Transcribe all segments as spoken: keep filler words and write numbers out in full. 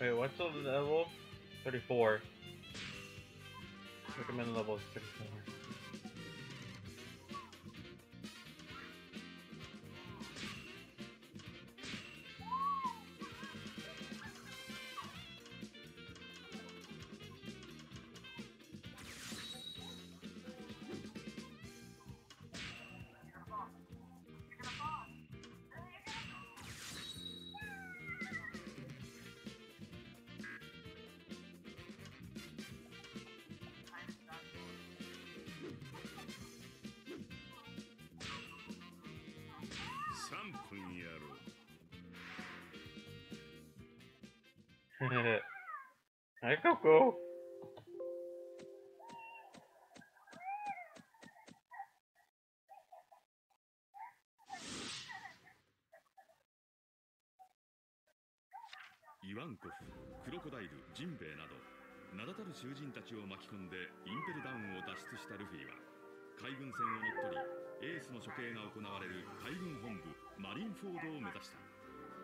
Wait, what's the level? thirty-four. Recommended level is thirty-four. Hi, Coco. イワンコフ、クロコダイル、ジンベエなど名だたる囚人たちを巻き込んでインペルダウンを脱出したルフィは海軍船を乗っ取りエースの処刑が行われる海軍本部マリンフォードを目指した。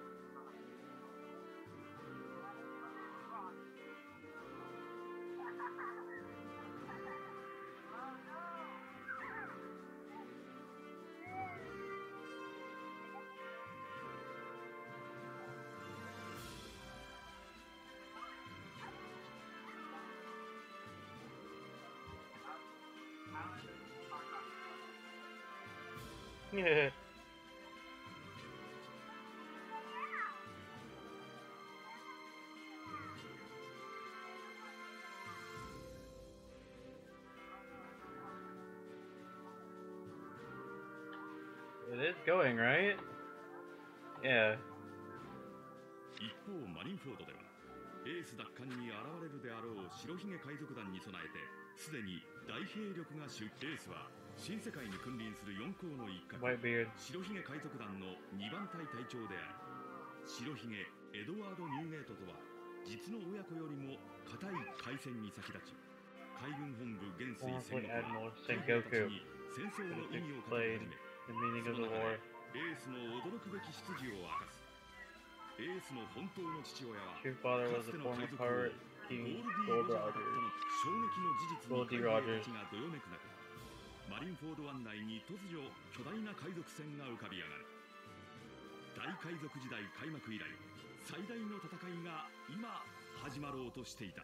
Yeah. It is going, right? Yeah. 一方マリンフォードではエース奪還に現れるであろう白ひげ海賊団に備えてすでに大兵力が集結。エースは新世界に君臨する四皇の一角白ひげ海賊団のにばん隊隊長である。白ひげエドワード・ニューゲートとは実の親子よりも固い海戦に先立ち海軍本部元帥戦国は海兵たちに戦争の意味を語り始め、その中でエースの驚くべき出自を明かす。エースの本当の父親はかつての海賊王ゴールディ・ロジャーだったの衝撃の事実に海兵たちがどよめく中、マリンフォード湾内に突如巨大な海賊船が浮かび上がる。大海賊時代開幕以来最大の戦いが今始まろうとしていた。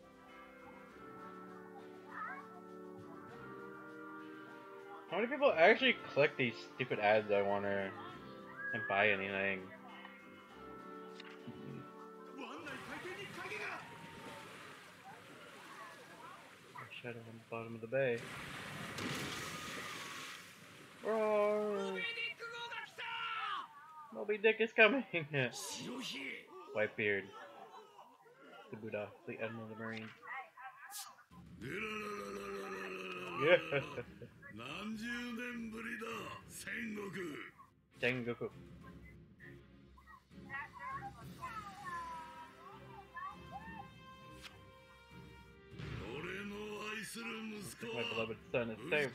How many people actually click these stupid ads I wanna and buy anything? Shadow on the bottom of the bay. Roar! Moby Dick is coming! Whitebeard. The Buddha, the Admiral of the Marines. Yeah! Sengoku. My beloved son is saved.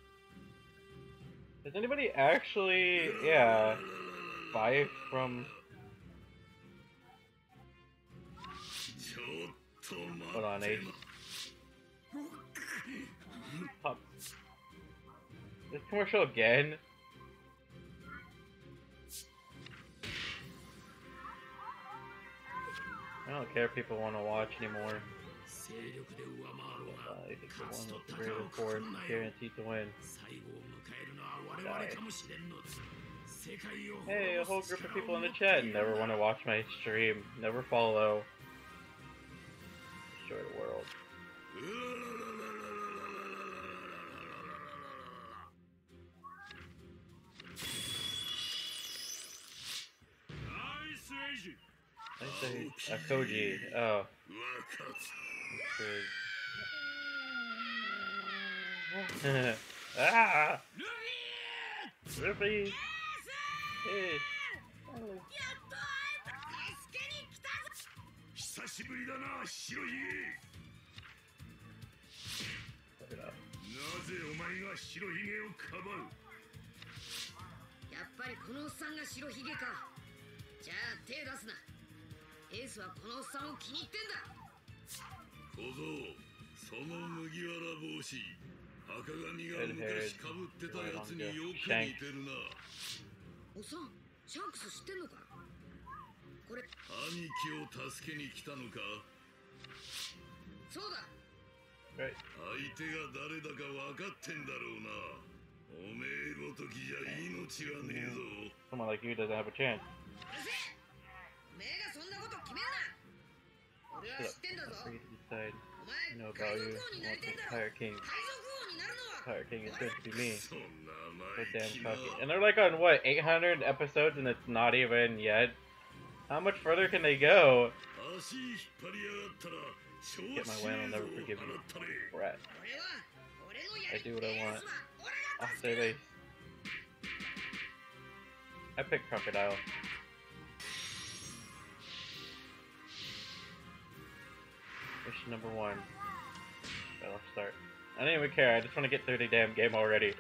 Does anybody actually, yeah, buy it from... Hold on, Ace. Pop. This commercial again? I don't care if people want to watch anymore. Uh, I think the one with the greatest force guaranteed to win. Die. Hey, a whole group of people in the chat never want to watch my stream, never follow. Destroy the world. I say uh, Koji. Oh. Ah! Ruby! Hey! Oh. 久しぶりだな、白ひげ。なぜお前が白ひげをかばう？やっぱりこのおっさんが白ひげか。じゃあ手出すな。エースはこのおっさんを気に入ってんだ。 小僧、その麦わら帽子、赤髪が昔かぶってたやつによく似てるな。 おっさん、シャンクス知ってんのか？これ兄貴を助けに来たのか？ そうだ。 Right. 相手が誰だか分かってんだろうな。おめえごときじゃ命がねえぞ。 Someone like you doesn't have a chance. うるせえ。おめえがそんなこと決めんな。俺は知ってんだぞ。 Free to decide. お I 前 know 海 about 賊 you. 王に I な want りてん the だろ。 Pirate King. 海賊王になるのは Pirate King is good to be me. そんな So 生 damn 意気な。 cocky. And they're like on what, eight hundred episodes and it's not even yet? How much further can they go? 足引っ張りやがったら Get my way, I'll never forgive you. Rat. 俺は俺のや I り do what I エー want. スは俺 I'll が助 save ける。 Ace. I picked Crocodile. Mission number one. Battle start. I don't even care, I just want to get through the damn game already.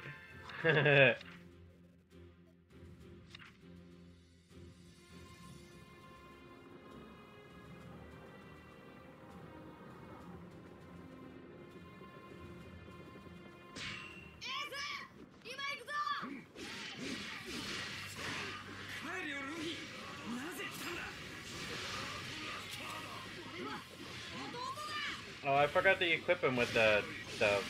Oh, I forgot to equip him with the stuff.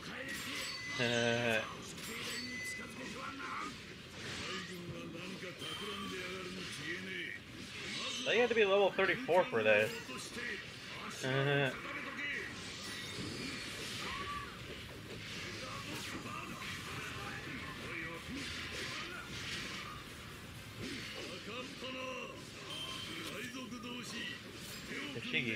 I had to be level thirty-four for this. Shigi.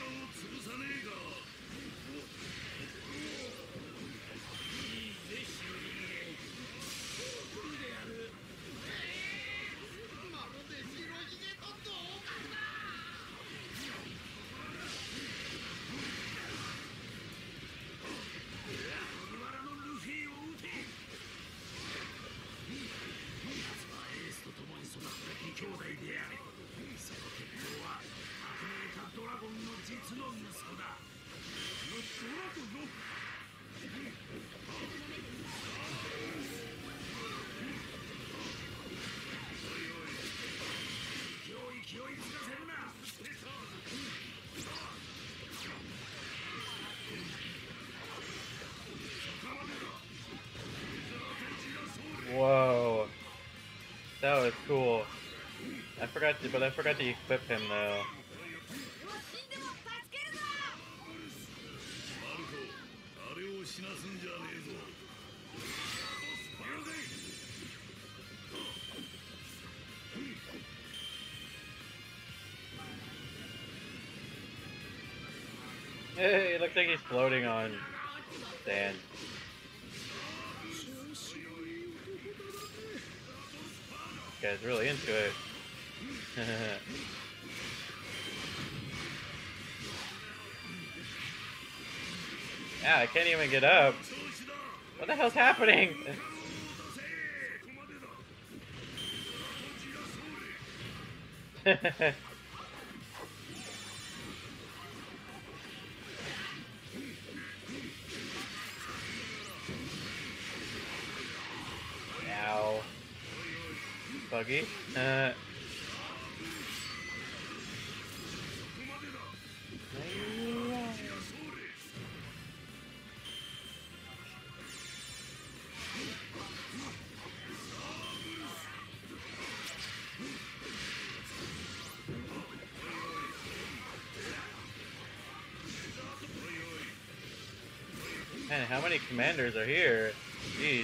Whoa, that was cool. I forgot to, but I forgot to equip him though. Hey, it looks like he's floating on sand. This guy's really into it. Yeah, I can't even get up. What the hell's happening? Ow. Buggy. Uh. Man, how many commanders are here? Jeez.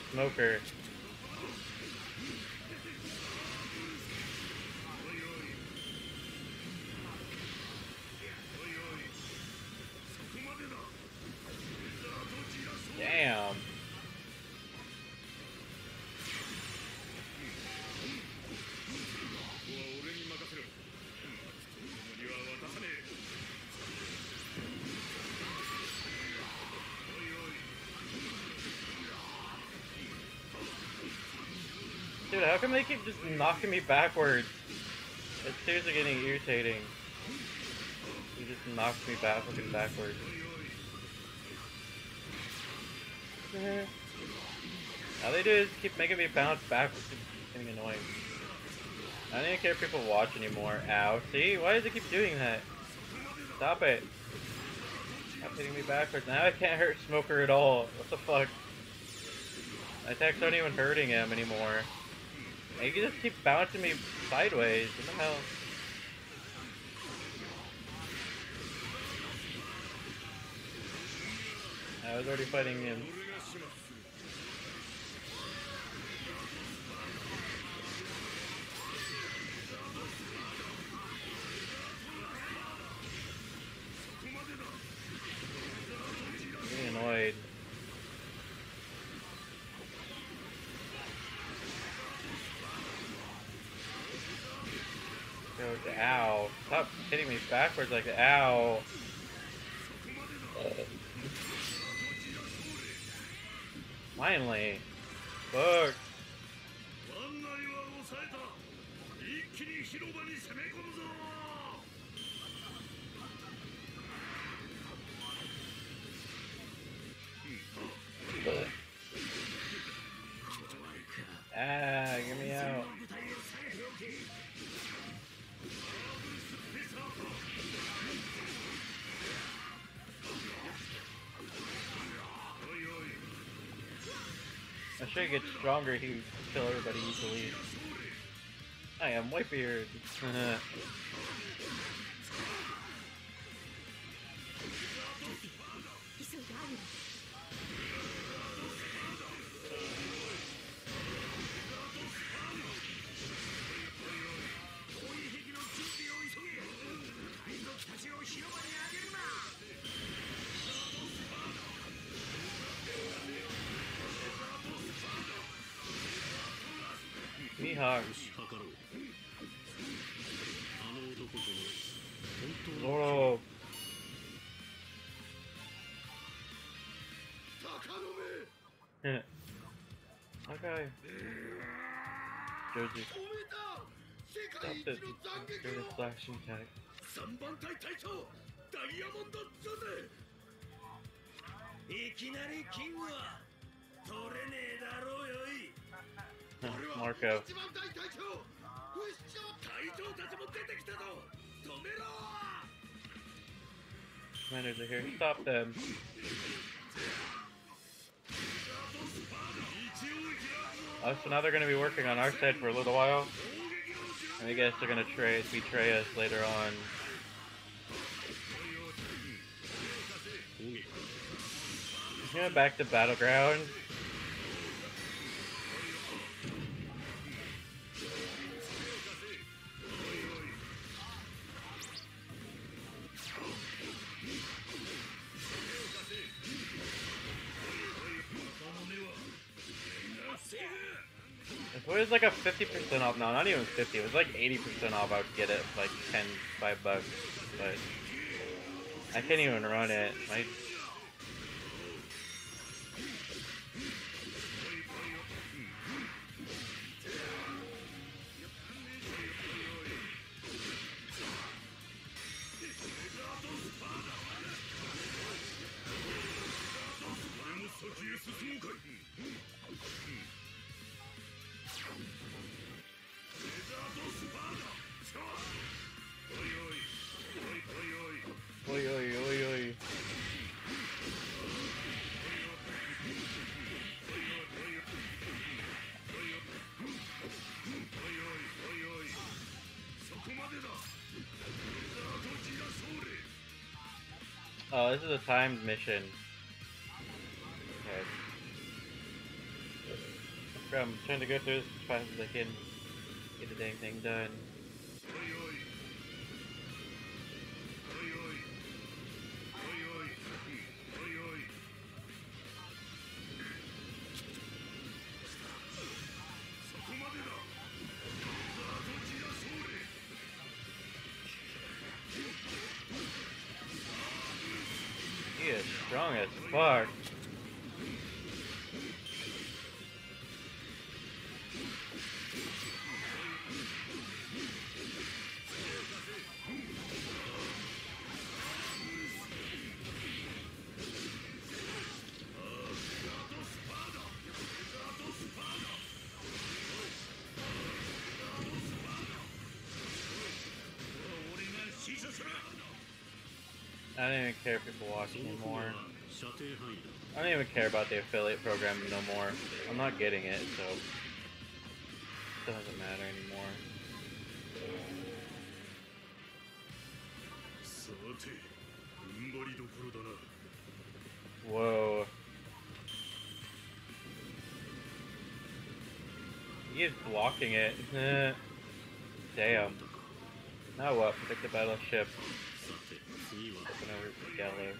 smoker. Damn. Dude, how come they keep just knocking me backwards? It's seriously getting irritating. He just knocks me back fucking backwards. All they do is keep making me bounce backwards. It's getting annoying. I don't even care if people watch anymore. Ow. See? Why does it keep doing that? Stop it. Stop hitting me backwards. Now I can't hurt Smoker at all. What the fuck? My attacks aren't even hurting him anymore. You can just keep bouncing me sideways. What the hell? I was already fighting him. I'm getting annoyed. Ow. Stop hitting me backwards like ow. Finally. Fuck. Ah, get me out. I'm sure he gets stronger, he would kill everybody easily. I am Whitebeard. Mihawk. Zoro. Okay. Joji. Stop this. Do the flashing attack. Marco. Commanders are here. Stop them. Oh, so now they're going to be working on our side for a little while. And I guess they're going to try betray us later on. Yeah, back to Battleground. If it was like a fifty percent off, no, not even fifty, it was like eighty percent off, I would get it for like ten, five bucks, but I can't even run it. My Oi, oi, oi, oi. Oh, this is a timed mission. Okay. I'm trying to go through this as fast as I can. Get the dang thing done. He is strong as fuck. I don't even care if people watch anymore. I don't even care about the affiliate program no more. I'm not getting it, so it doesn't matter anymore. Whoa. He is blocking it. Damn. Now what? Protect the battleship. Looking over to Geller.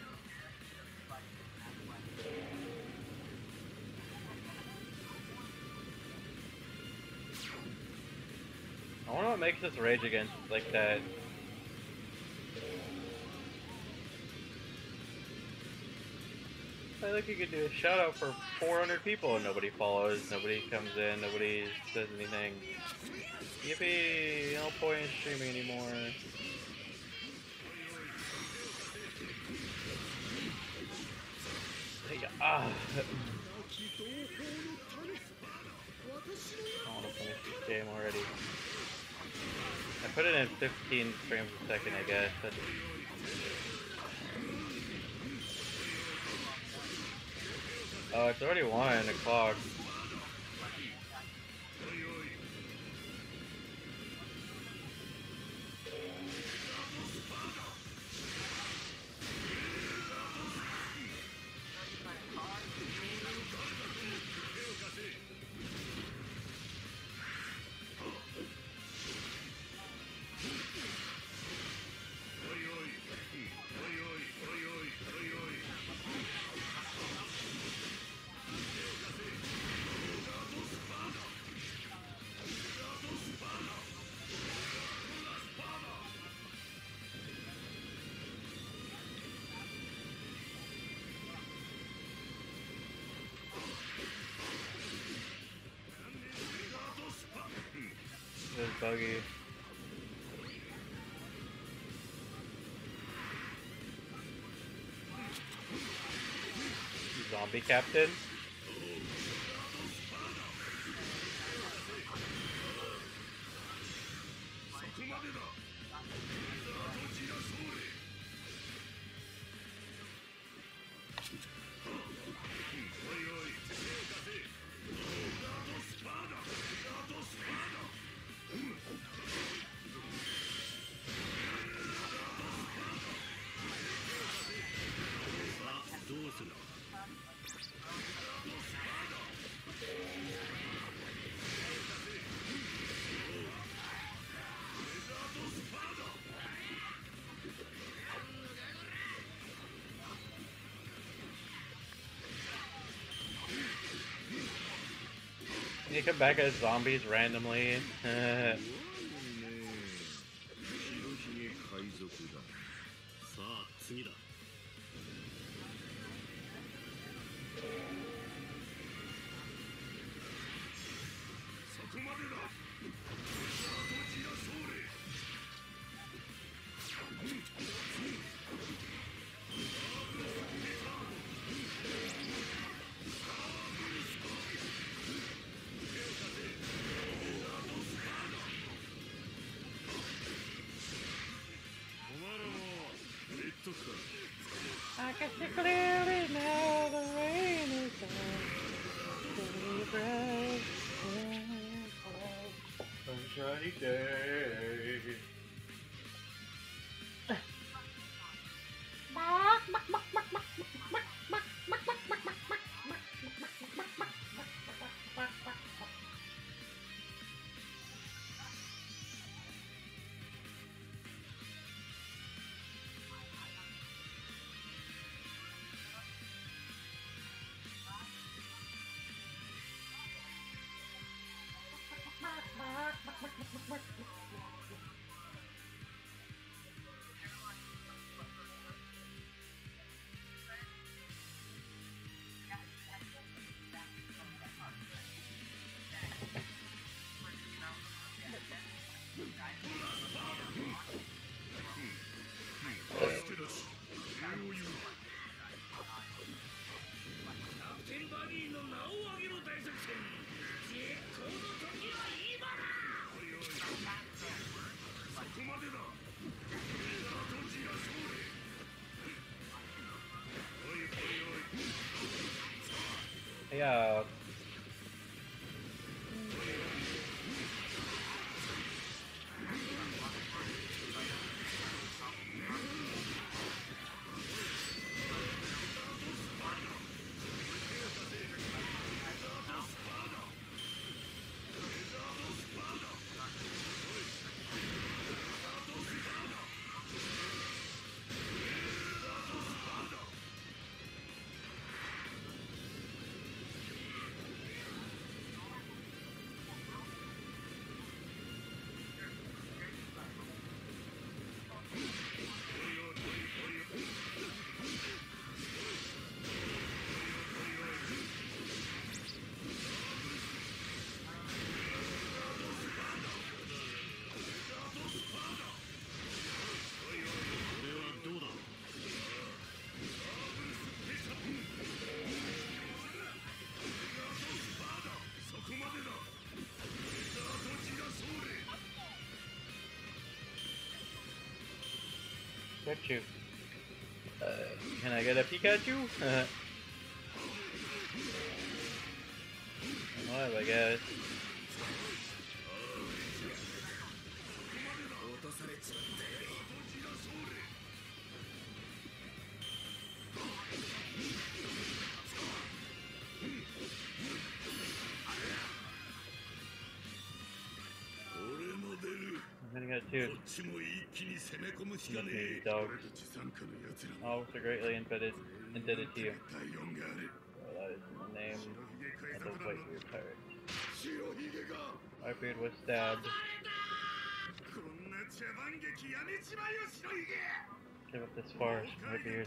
I wonder what makes us rage against like that. I think you could do a shout out for four hundred people and nobody follows, nobody comes in, nobody says anything. Yippee! No point in streaming anymore. Ah. I want to finish this game already. I put it in fifteen frames a second, I guess. That's... Oh, it's already one o'clock. This buggy. Zombie captain. You come back as zombies randomly. I can see clearly now the rain is gone. Sunshiny day. Yeah. Pikachu. Uh, can I get a Pikachu? Well, I guess. I'm gonna get two. Lucky dogs. All are greatly indebted, indebted to you. Well, that is the name of the Whitebeard pirate. Whitebeard was stabbed. Give up this forest, Whitebeard.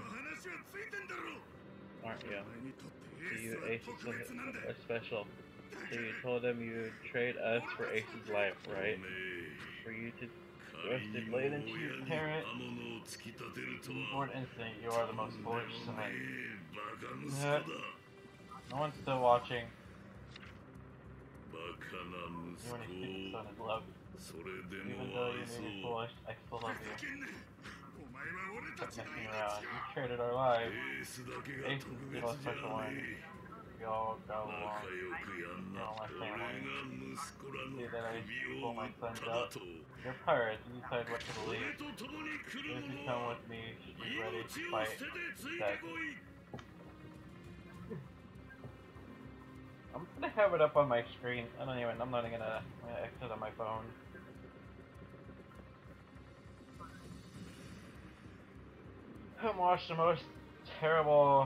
Aren't you? To you, Ace is a special. So you told him you'd trade us for Ace's life, right? For you to thrust a blade into your parent. Born instinct, you are the most foolish son. Uh, no one's still watching. You want to keep the son in love. Even though you may be foolish, I still love you. Kept messing around. You traded our lives. Ace is the most special one. We all got along. You're all my family. See that I pull my sons out. You're pirates, you decide what to believe. If you come with me, you should be ready to fight. That. I'm gonna have it up on my screen. I don't even, I'm not even gonna, I'm gonna exit on my phone. I'm watching the most terrible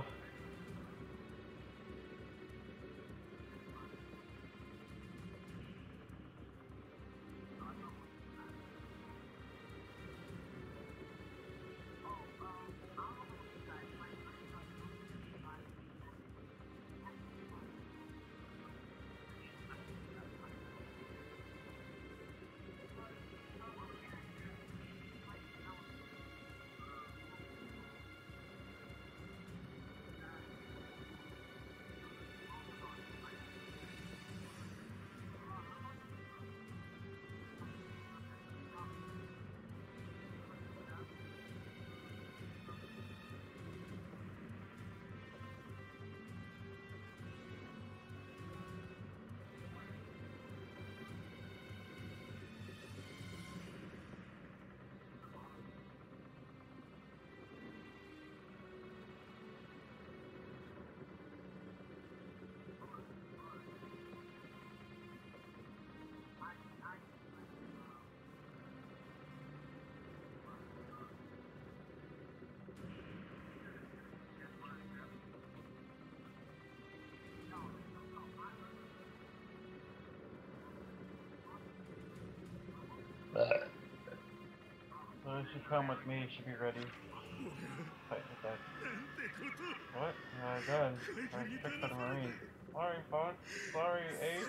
those who come with me should be ready. Fight with that. What? Oh my god. I'm tricked by the Marines. Sorry, Fawn. Sorry, Ace.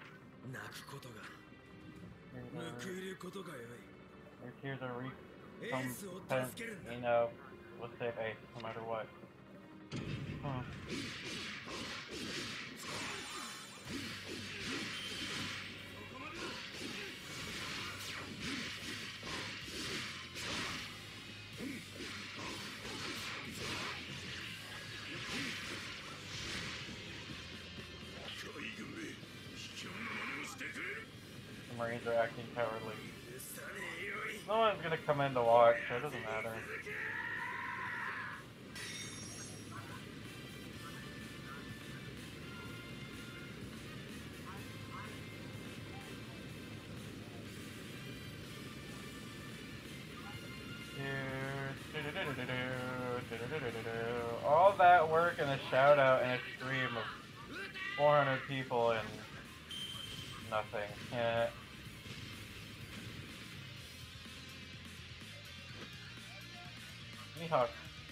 Your tears are recompense. You know, we'll save Ace no matter what. Hmm. Marines are acting cowardly. No one's gonna come in to watch, so it doesn't matter. All that work and a shout out and a stream of four hundred people and nothing. Yeah. Mihawk.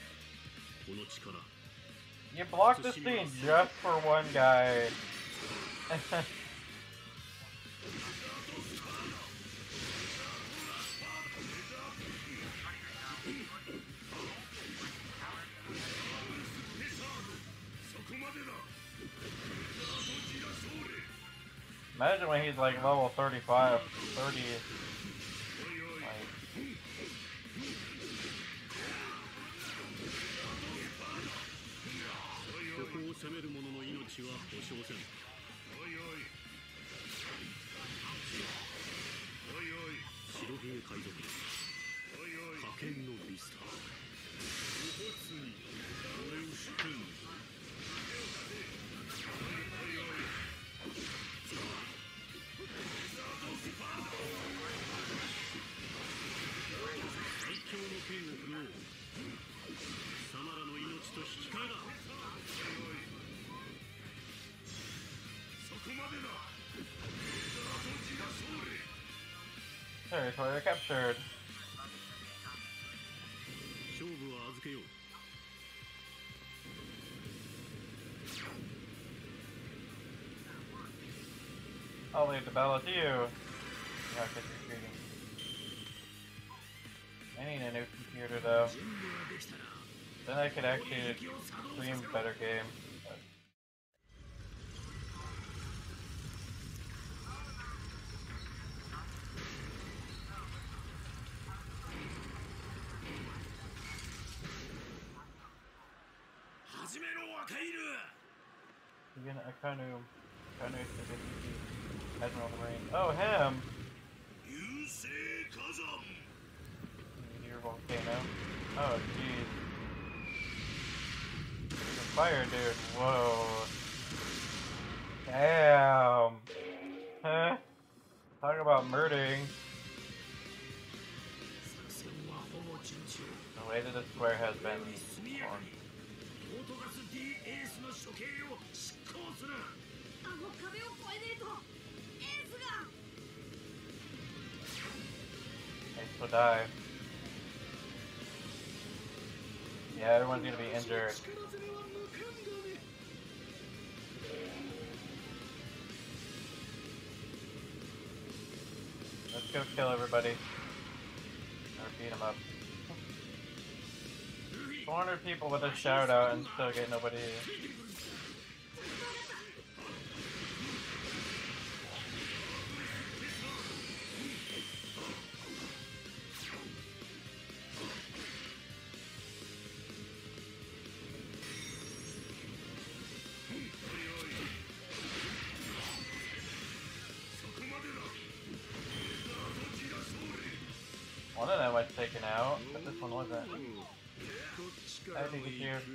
You blocked the scene just for one guy. Imagine when he's like level thirty-five, thirty. Like, territory captured. I'll leave the battle to you. Not just retreating. I need a new computer though. Then I could actually stream better games. Again, Akanu, Akanu is the Admiral of the Marine. Oh, him! Meteor volcano. Oh, jeez. The fire, dude. Whoa. Damn. Huh? Talk about murdering. The way that the square has been formed. Ace will die. Yeah, everyone's gonna be injured. Let's go kill everybody. Or beat them up. four hundred people with a shout out and still get nobody. One of them was taken out, but this one wasn't. I think it's here.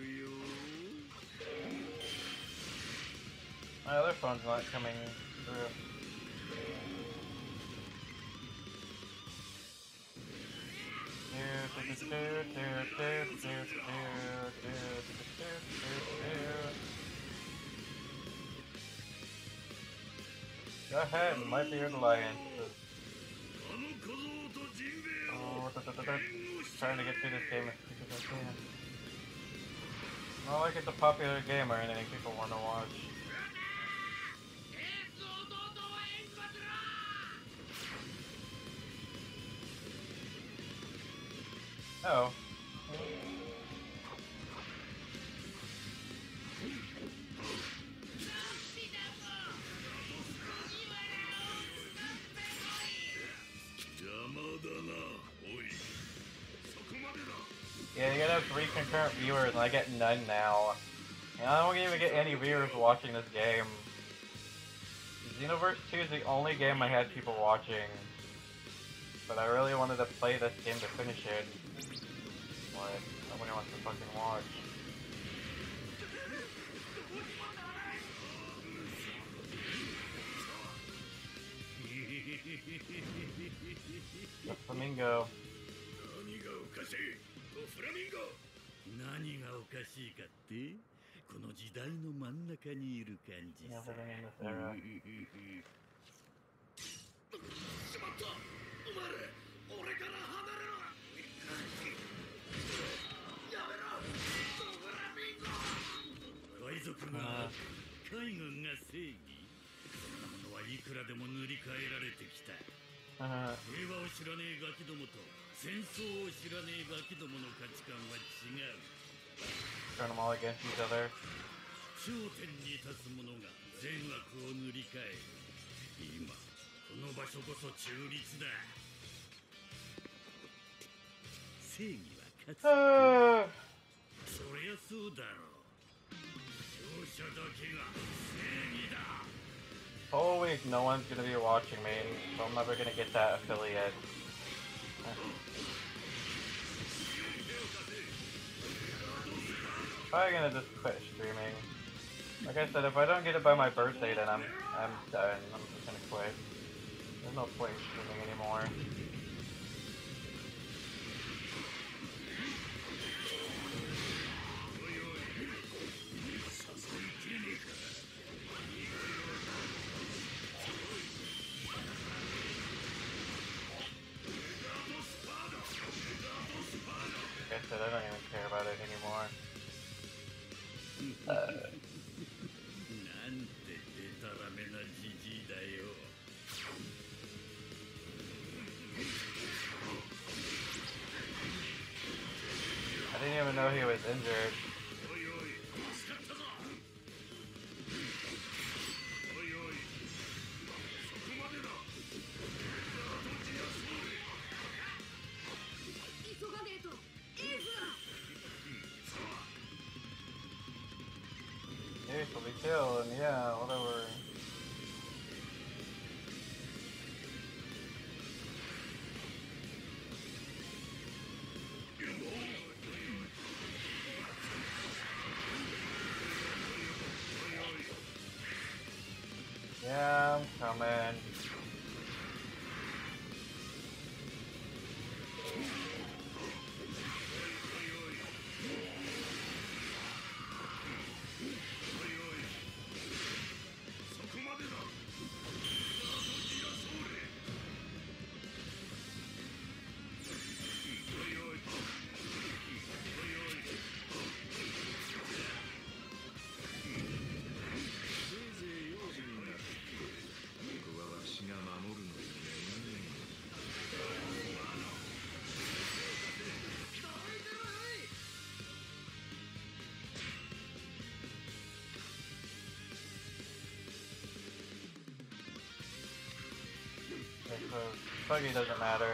My other phone's not coming through. Go ahead, might be your alliance. Oh, trying to get through this game as quick as I can. Not like it's a popular game or anything people want to watch. Oh. Yeah, you gotta have three concurrent viewers, and I get none now. And I don't even get any viewers watching this game. Xenoverse two is the only game I had people watching, but I really wanted to play this game to finish it. But nobody wants to fucking watch. The Flamingo. 何がおかしいかってこの時代の真ん中にいる感じさ。しまった！お前ら、俺から離れろ！やめろ！ドフラミンゴ！海賊が海軍が正義。そんなものはいくらでも塗り替えられてきた。平和を知らねえガキどもと戦争を知らねえガキどもの価値観は違う。 Turn them all against each other. 頂点に立つ者が善悪を塗り替える。今この場所こそ中立だ。正義は勝つ。そりゃそうだろう。勝者だけが正義だ。 Whole week, no one's gonna be watching me, so I'm never gonna get that affiliate. Probably gonna just quit streaming. Like I said, if I don't get it by my birthday, then I'm I'm done. I'm just gonna quit. There's no point in streaming anymore. Like I said, I don't even care about it anymore. Uh, I didn't even know he was injured. Ace will be killed, and yeah, whatever. Yeah, I'm coming. So Buggy doesn't matter.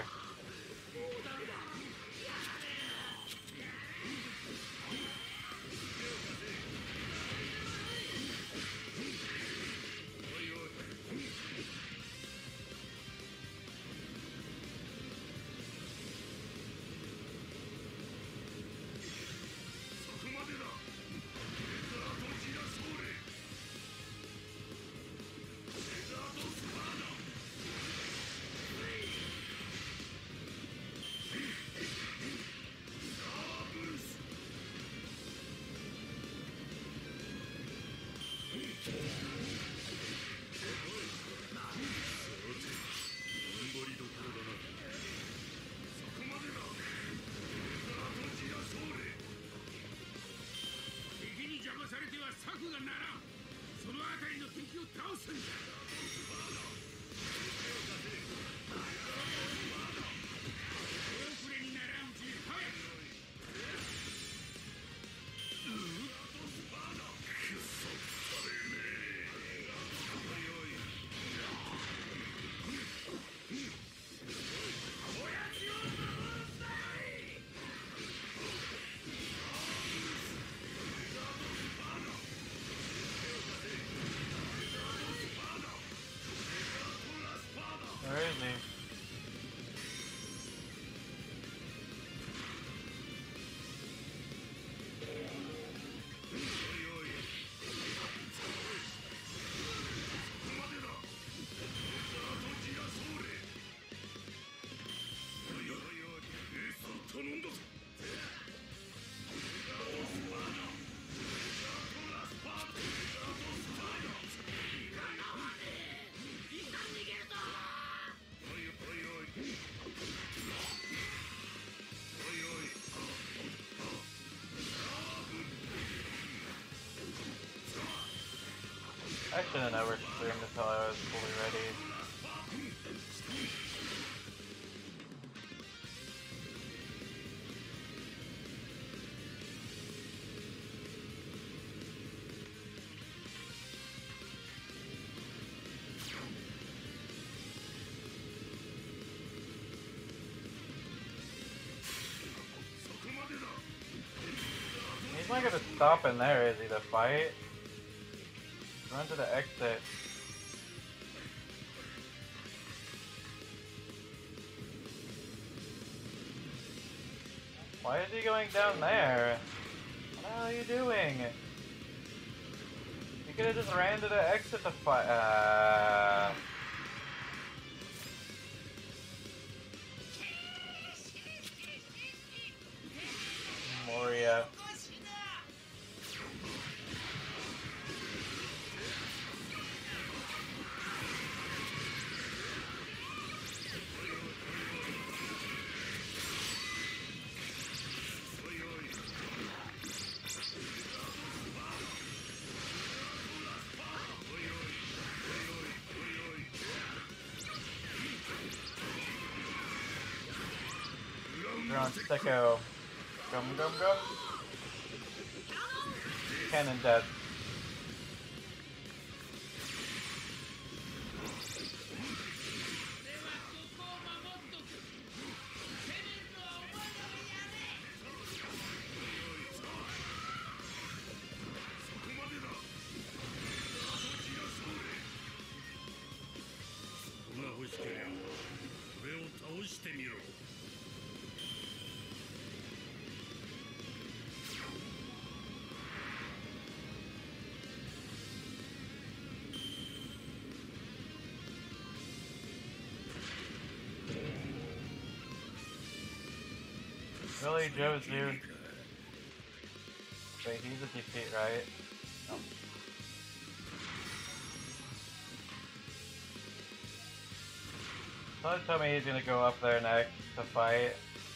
I should have never streamed until I was fully ready. He's not gonna stop in there, is he, to fight? Run to the exit. Why is he going down there? What the hell are you doing? You could have just ran to the exit to fight. Uh... Moria. On Sicko. Gum gum gum. Cannon dead. Really, Jozu? Wait, he's a defeat, right? No. Someone told me he's gonna go up there next to fight.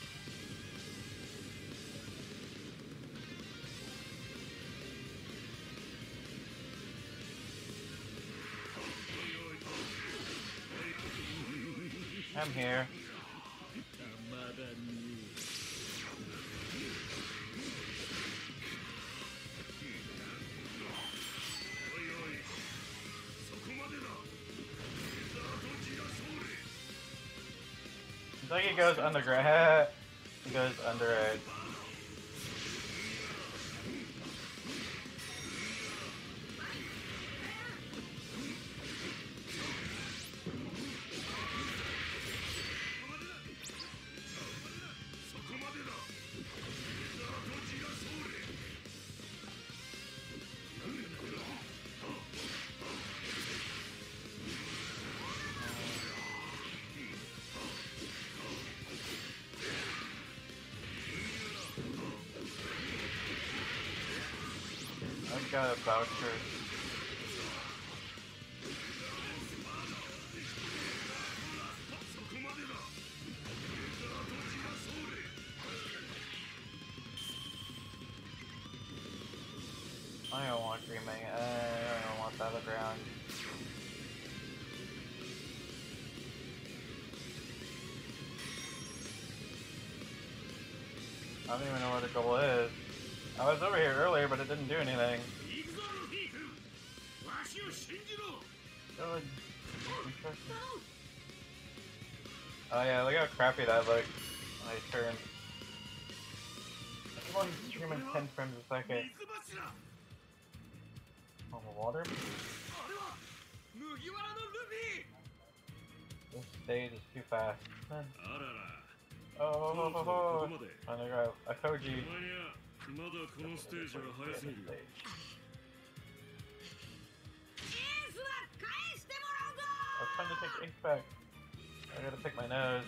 I'm here. I think he goes underground. He goes under it. I've got a voucher. I don't want Dreaming. I don't want Battleground. I don't even know where the goal is. I was over here earlier, but it didn't do anything. Oh yeah, look how crappy that looked when I turned. Come on, streaming ten frames a second. Oh, the water? This stage is too fast. Oh, oh, oh, oh, oh. I got a Koji. I was trying to take Ace back. I gotta pick my nose.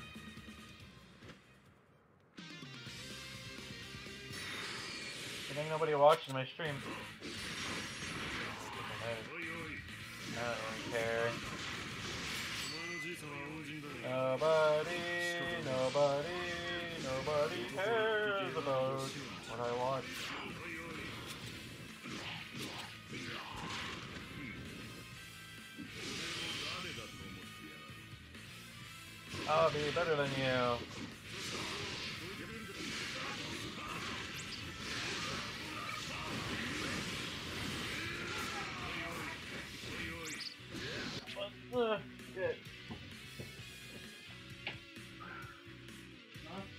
I think nobody watching my stream. I don't care. Nobody, nobody, nobody cares about what I watch. I'll be better than you. Uh, shit. Huh?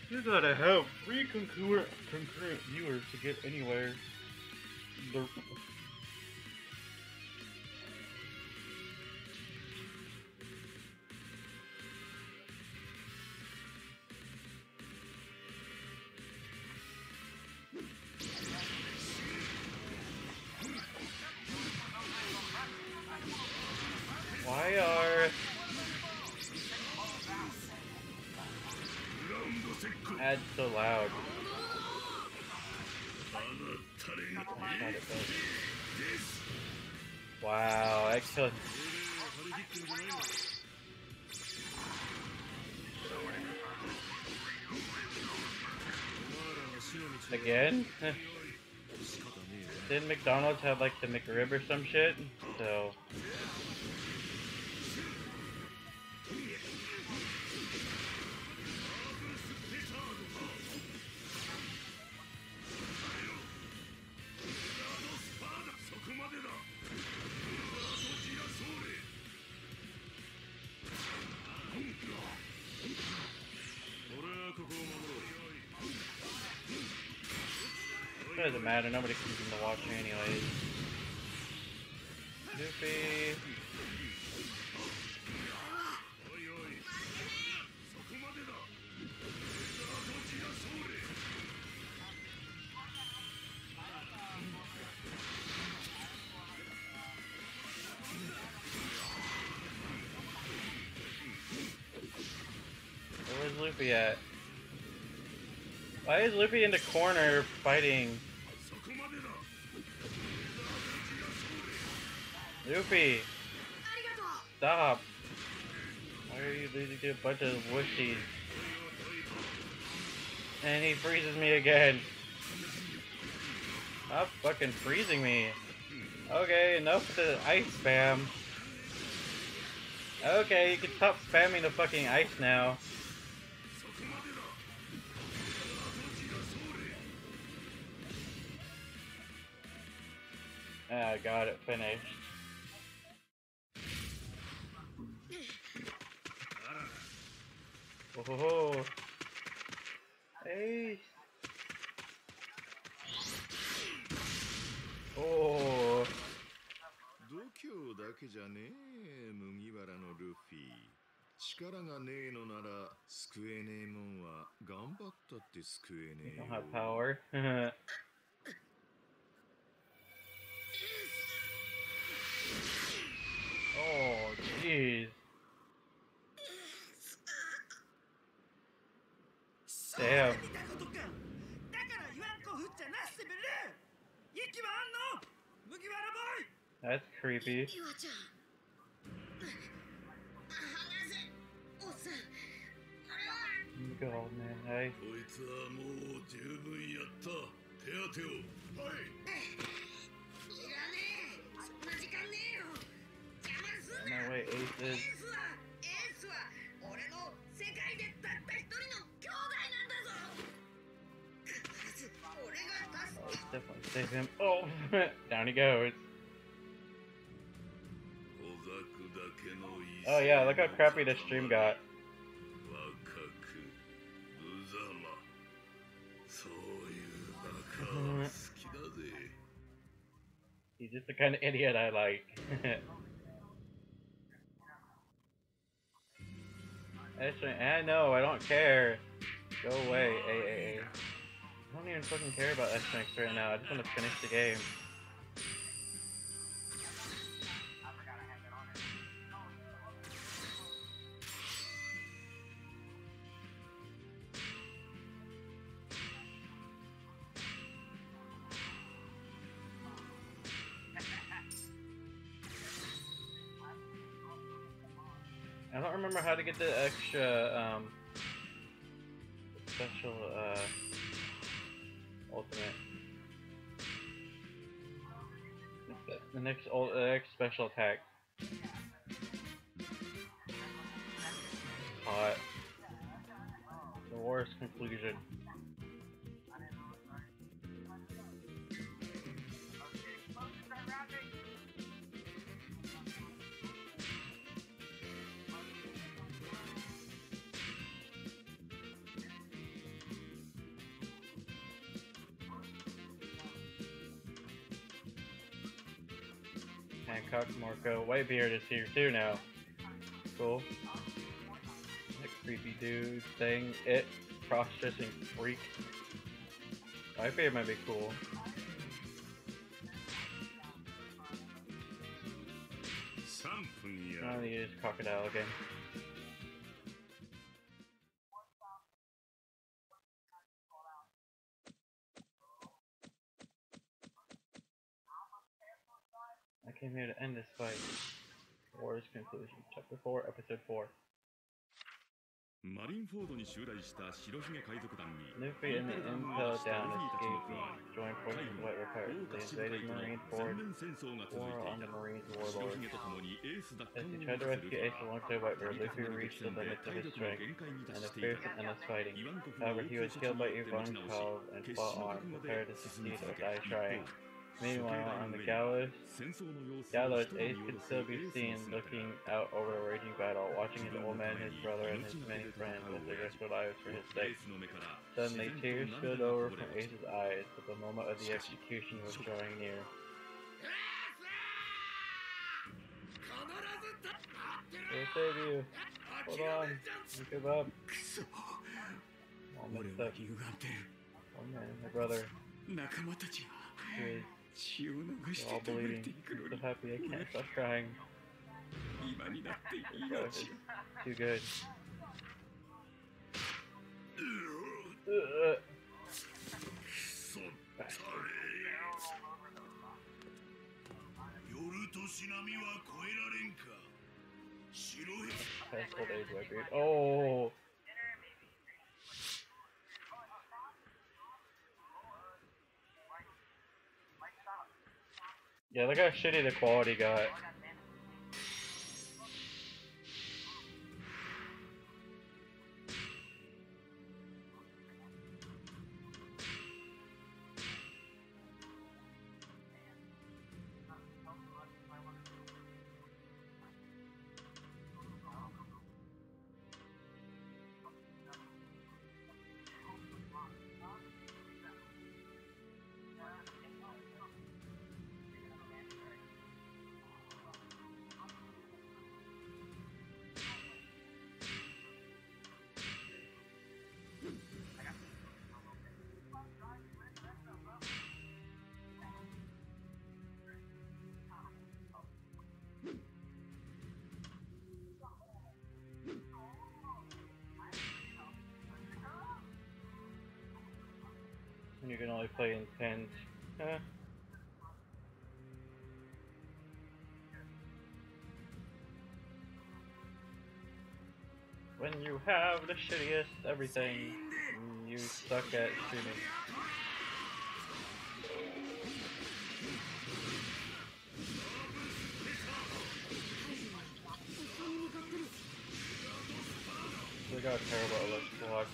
You gotta have three concurrent, concurrent viewers to get anywhere. Derp. Why are ads so loud? Wow, excellent. Again? Didn't McDonald's have like the McRib or some shit? So. It doesn't matter, nobody comes in to watch me anyways. Luffy. Where's Luffy at? Why is Luffy in the corner fighting? Luffy! Stop! Why are you losing to a bunch of whooshies? And he freezes me again. Stop fucking freezing me. Okay, enough with the ice spam. Okay, you can stop spamming the fucking ice now. Ah, got it finished. Oh, hey. Oh. 度胸だけじゃねえ麦わらのルフィ。力がねえのなら救えねえもんは頑張ったって救えねえ You よ。 don't have power. Oh, jeez. Damn. That's creepy. Go, man. Hey. こいつはもう十分やった。手当てを。はい。いらねえ。そんな時間ねえよ。邪魔すんな。 No way, Ace is. エースはエースは俺の世界でたった一人の兄弟なんだぞ。必ず俺が助 Oh, け。 definitely save him. Oh, down he goes. Oh yeah, look how crappy the stream got. He's just the kind of idiot I like. Actually, I know, I don't care. Go away, A A A. I don't even fucking care about S M X right now, I just want to finish the game. I don't remember how to get the extra, um, special, uh, ultimate. The next, ult the next special attack. Hot. The worst conclusion. Kakamorko. Whitebeard is here too now. Cool. That creepy dude thing. It. Cross-dressing freak. Whitebeard might be cool. I want to use Crocodile again. I came here to end this fight. War's conclusion. Chapter four, Episode four. マリンフォードに襲来した白ひげ海賊団に Luffy and the Impel Down escaped, joined forces with White Repairs. They invaded Marineford, war on the Marines' warlords. As he tried to rescue Ace alongside Whitebeard, Luffy reached the limits of his strength, and the fearsome endless fighting. However, he was killed by Ivankov and fought on, prepared to succeed or die trying. Meanwhile, on the gallows, gallows, Ace could still be seen looking out over the raging battle, watching his old man, his brother, and his many friends as they risked their lives for his sake. Suddenly, tears spilled over from Ace's eyes, but the moment of the execution was drawing near. We'll save you. Hold on. Don't give up. Moments up. Oh man, my brother. Who is We're all bleeding. I'm so happy I can't stop crying. This is too good. Uh. Peaceful days, Whitebeard. Oh! Yeah, look how shitty the quality got. You can only play in pens. Huh? When you have the shittiest everything, you suck at shooting. Look how terrible it looks to watch.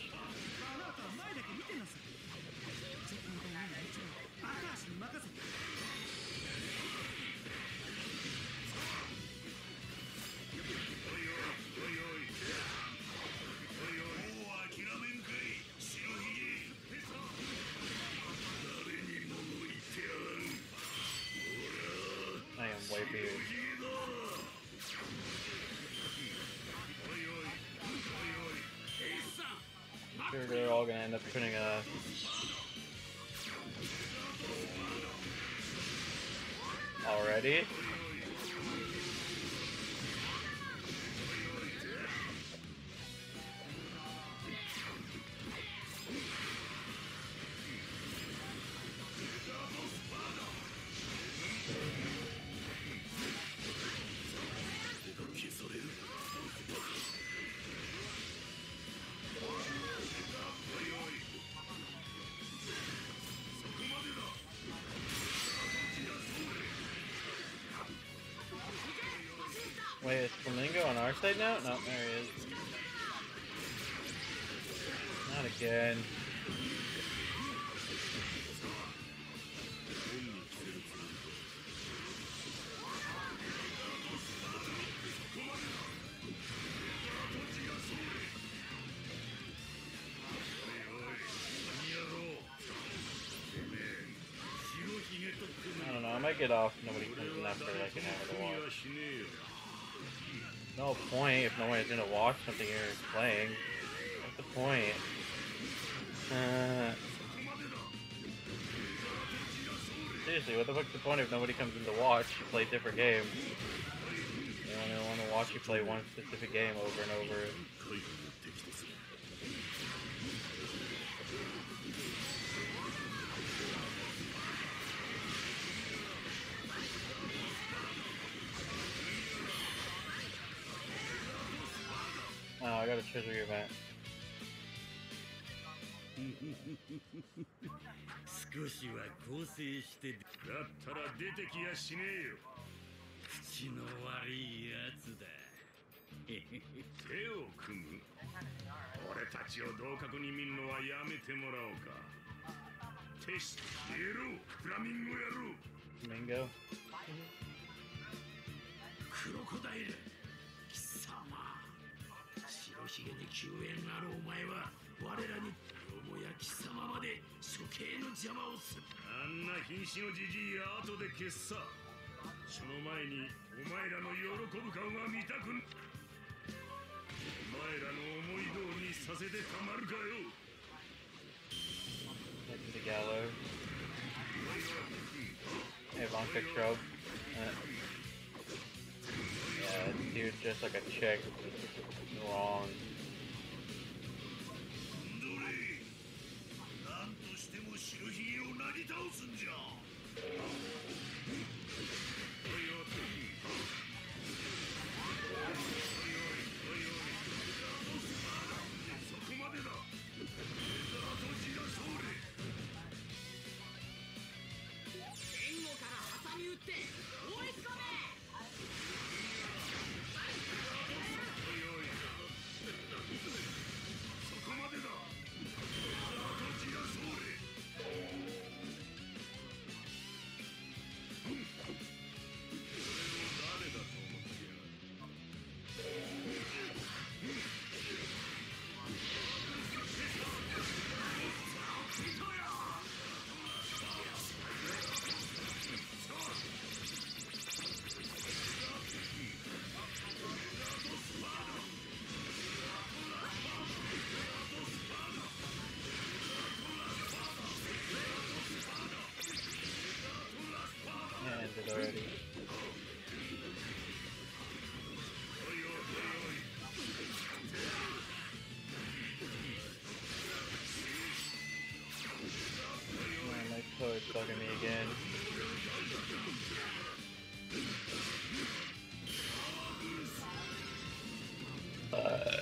I am Whitebeard. I'm sure they're all gonna end up putting a already. Wait, is Flamingo on our side now? No, there he is. Not again. I don't know, I might get off, nobody comes in. enough for like an hour to 気に watch. はしねえよ No point if no one is gonna watch something you're playing. What's the point? Uh, seriously, what the fuck's the point if nobody comes in to watch you play different games? They only want to watch you play one specific game over and over. 海軍の敵とする Oh, I got a treasure event. 少しは構成してだったら出てきやしねえよ口の悪いやつだ手を組む俺たちを同格に見るのはやめてもらおうかテストイエローフラミンゴ野郎 Mingo. クロコダイル貴様白ひげで救援あるお前は我らによもや貴様まで処刑の邪魔をするあんな瀕死のじじいは後で消すさその前にお前らの喜ぶ顔が見たくんお前らの思い通りにさせてたまるかよ Head to the gallows. Ivanka trope. Uh, yeah, this dude's just like a chick. Wrong. どれなんとしても白ひげをなぎ倒すんじゃそこまでだレザードジラソーレ前後から挟み撃って追い込めそこまでだレザードジラソーレ誰だと思ってやがる Yeah, ended already. Man, my toad's bugging me again. Uh,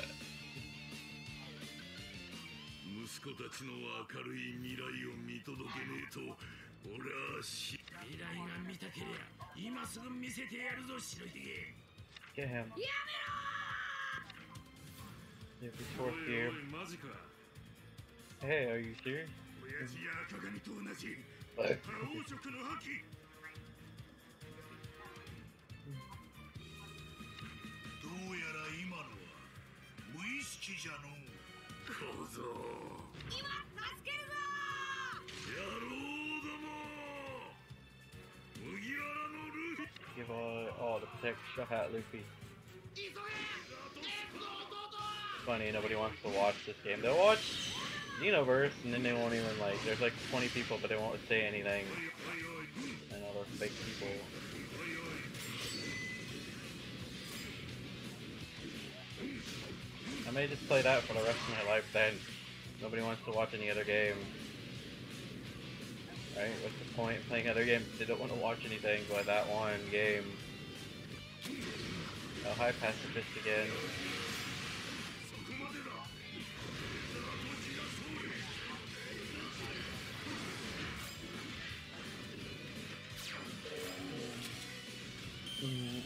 息子たちの明るい未来を見届けねえと俺はし未来が見たけりゃ今すぐ見せてやるぞ白ひげ get him. やめろ If he's fourth gear. マジか Hey, are you serious? 親父や赤髪と同じ What? 王色の覇気どうやら今のは無意識じゃのう小僧今助けるぞ野郎ども麦わらのルフィ Give all, all the protection at Luffy. 急げエースの弟は Funny, nobody wants to watch this game. They'll watch Xenoverse, and then they won't even like. There's like twenty people, but they won't say anything. And all those fake people. I may just play that for the rest of my life then. Nobody wants to watch any other game. Right? What's the point of playing other games? They don't want to watch anything but that one game. Oh, hi, Pacifist again. Mm.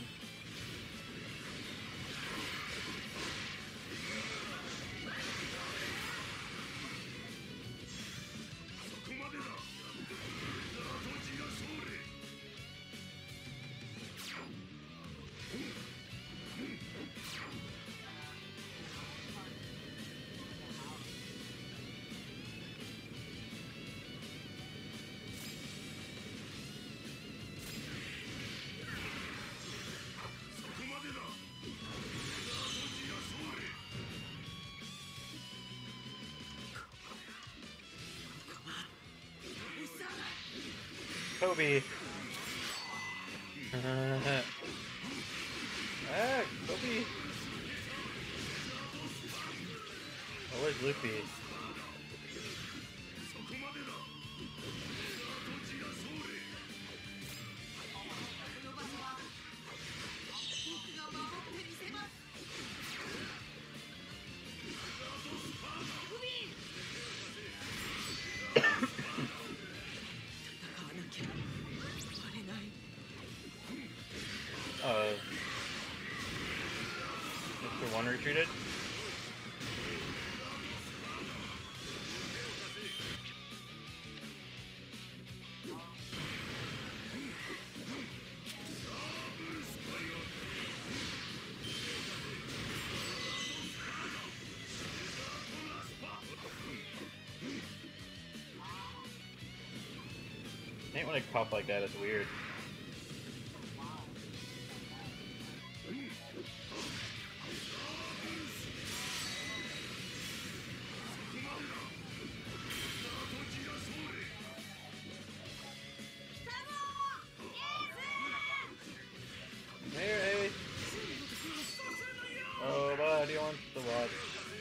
Kobe. Ah, Kobe. Oh, where's Luffy? Uh, Mister One retreated? I hate when it pop like that, it's weird. Here, Ace! Oh, buddy wants to watch.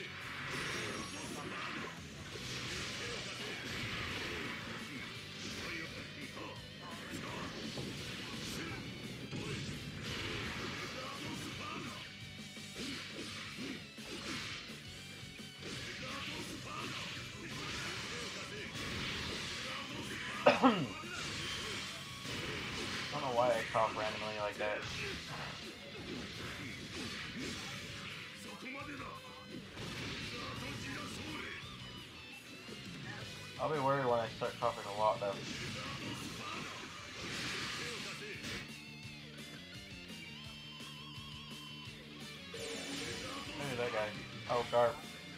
I don't know why I cough randomly like that. I'll be worried when I start coughing a lot though. Who's that guy? Oh, Garp.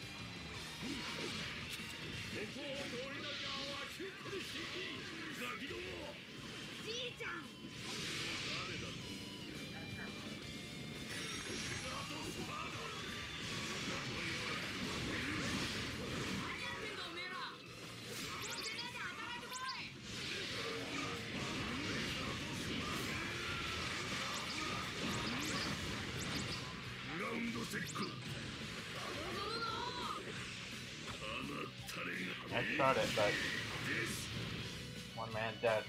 I shot it, but one man dead.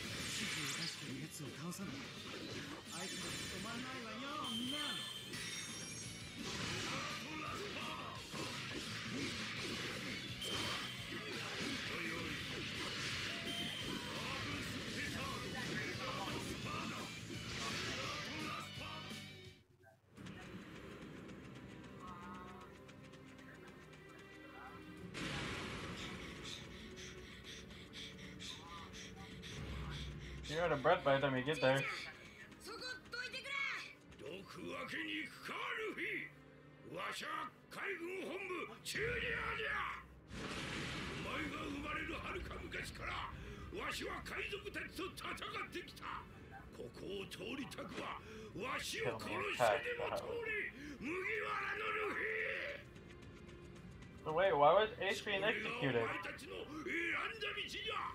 You're out of breath by the time you get there. そこどいてくれ。 どくわけにいくかルフィ。わしゃ海軍本部チューニアじゃ。お前が生まれるはるか昔からわしは海賊たちと戦ってきた。ここを通りたくはわしを殺してでも通り麦わらのルフィ。 So wait, why was Ace being executed? お前たちの選んだ道じゃ。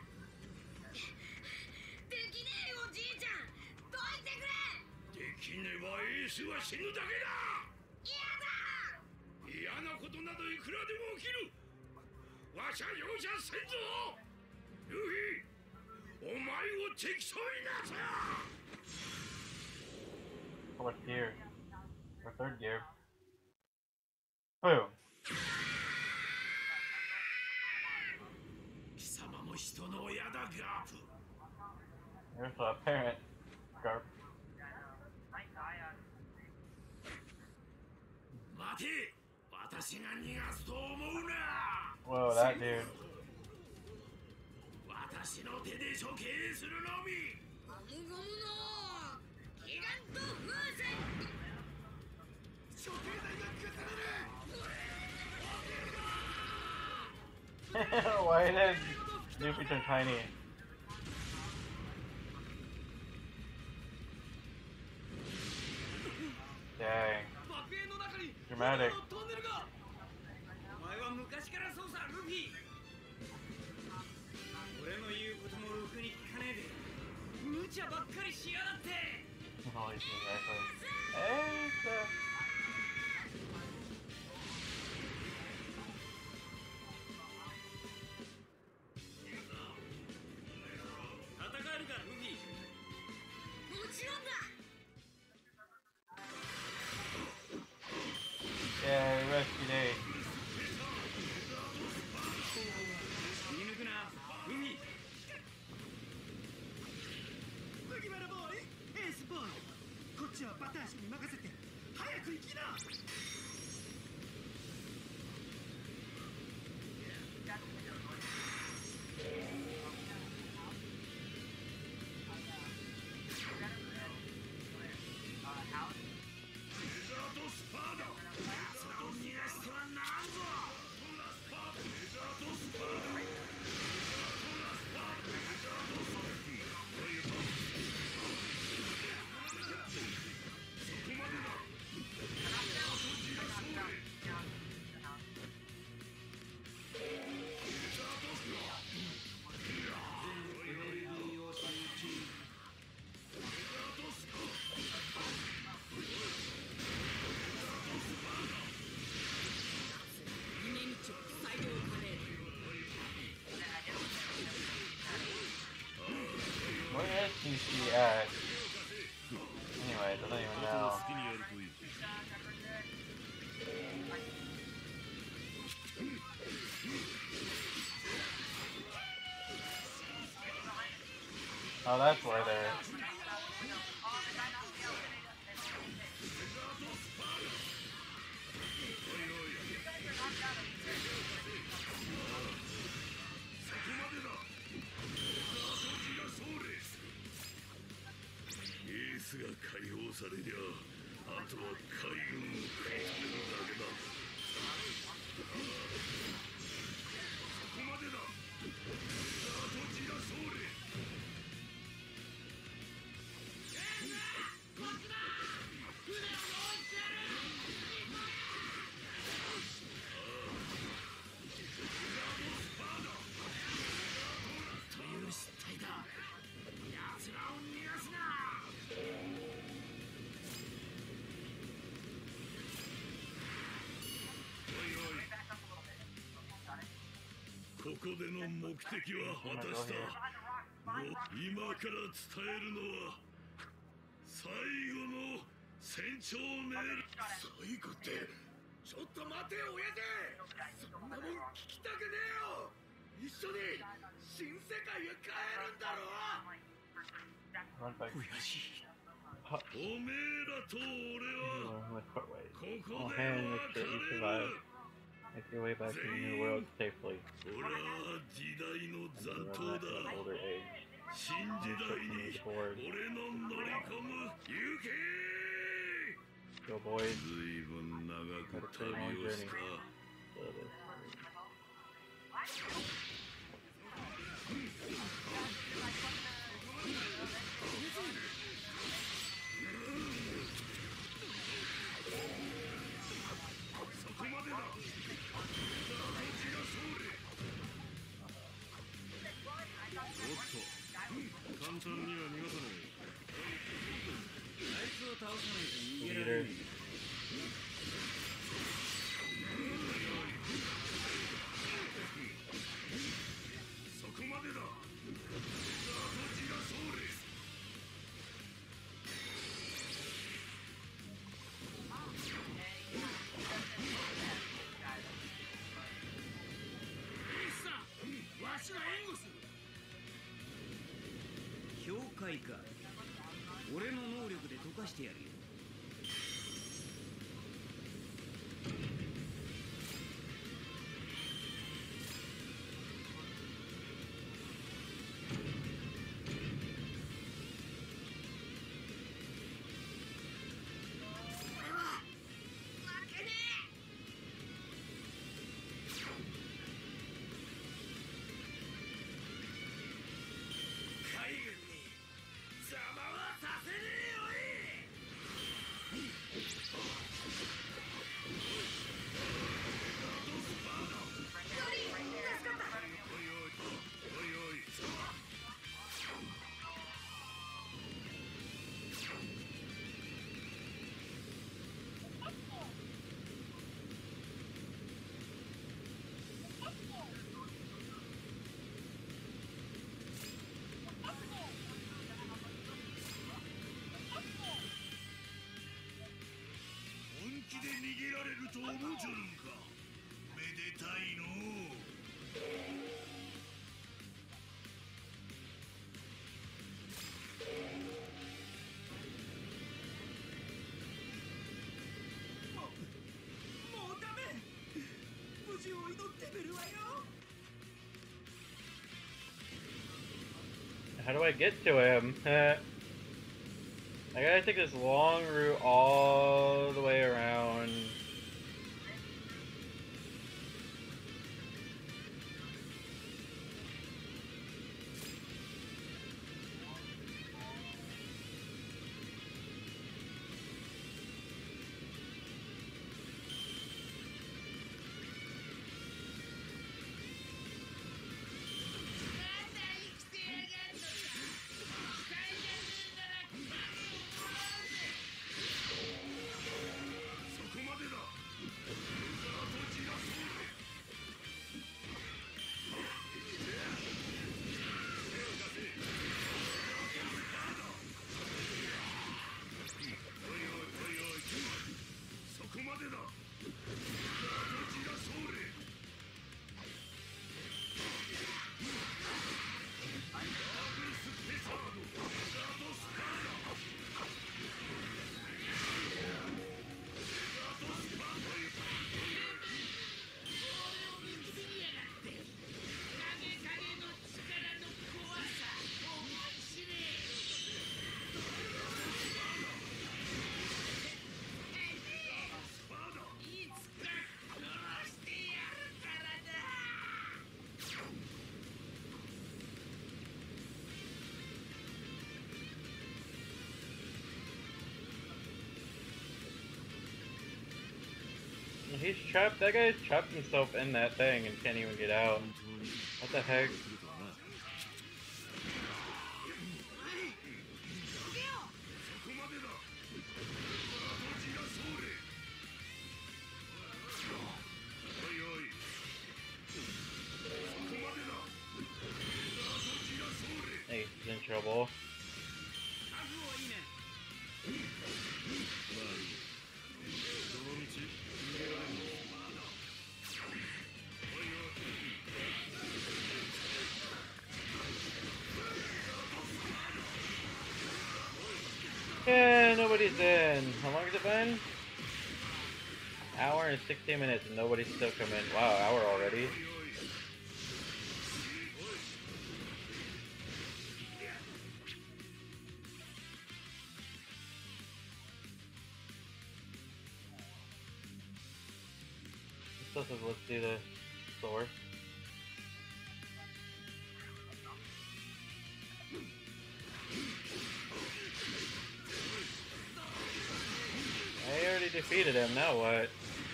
できねえよおじいちゃん。どいてくれ。 できねばエースは死ぬだけだ。 嫌だ。 嫌なことなどいくらでも起きる。わしゃ容赦せんぞ。ルフィ、お前を敵そうになさ。 Fourth gear. Or third gear. Boom. 貴様も人の親だガープ。 You're so apparent, Garp. 待て、私が逃がすと思うな。 Whoa, that dude. 私の手で処刑するのみ。 ゴムゴムのギガント風船。処刑台が崩れる。 Why did Luffy turn tiny? Dang. Dramatic. お前は昔からそうさルフィ。俺の言うこともろくに聞かねえで無茶ばっかりしやがって。 Always exactly. Hey, so... 戦えるかルフィ。 もちろんだ。 Yeah, rescue day. 気抜くなルフィ。 麦わらボーイ、エースボーイ、こっちはバタ足に任せて早く行きな。 Where is Q C at? Anyway, it doesn't even know. Oh, that's where they're... ここでの目的は果たした。もう今から伝えるのは最後の戦長命令。最後ってちょっと待てよ親父、そんなもん聞きたくねえよ。一緒に新世界へ帰るんだろ。親父、おめえらと俺はここで別れる。 Make your way back to the new world safely. 俺は時代の残党だ。 Older age. 新時代に俺の乗り込む行け。 Go boys. 随分長く旅をした。 簡単には逃がさない。あいつを倒さないと逃げられない。 そこまでだ。 わしが援護する。 評価以下。俺の能力で溶かしてやるよ。 海軍に邪魔はさせねえよい。 で逃げられると思うちょるんか。めでたいのう。 もうダメ。無事を祈ってみるわよ。 How do I get to him? I gotta take this long route all the way around. He's trapped. That guy's trapped himself in that thing and can't even get out. What the heck? Hey, he's in trouble. Yeah, nobody's in. How long has it been? Hour and sixteen minutes and nobody's still come in. Wow, hour already. This says let's do the source. I already defeated him, now what?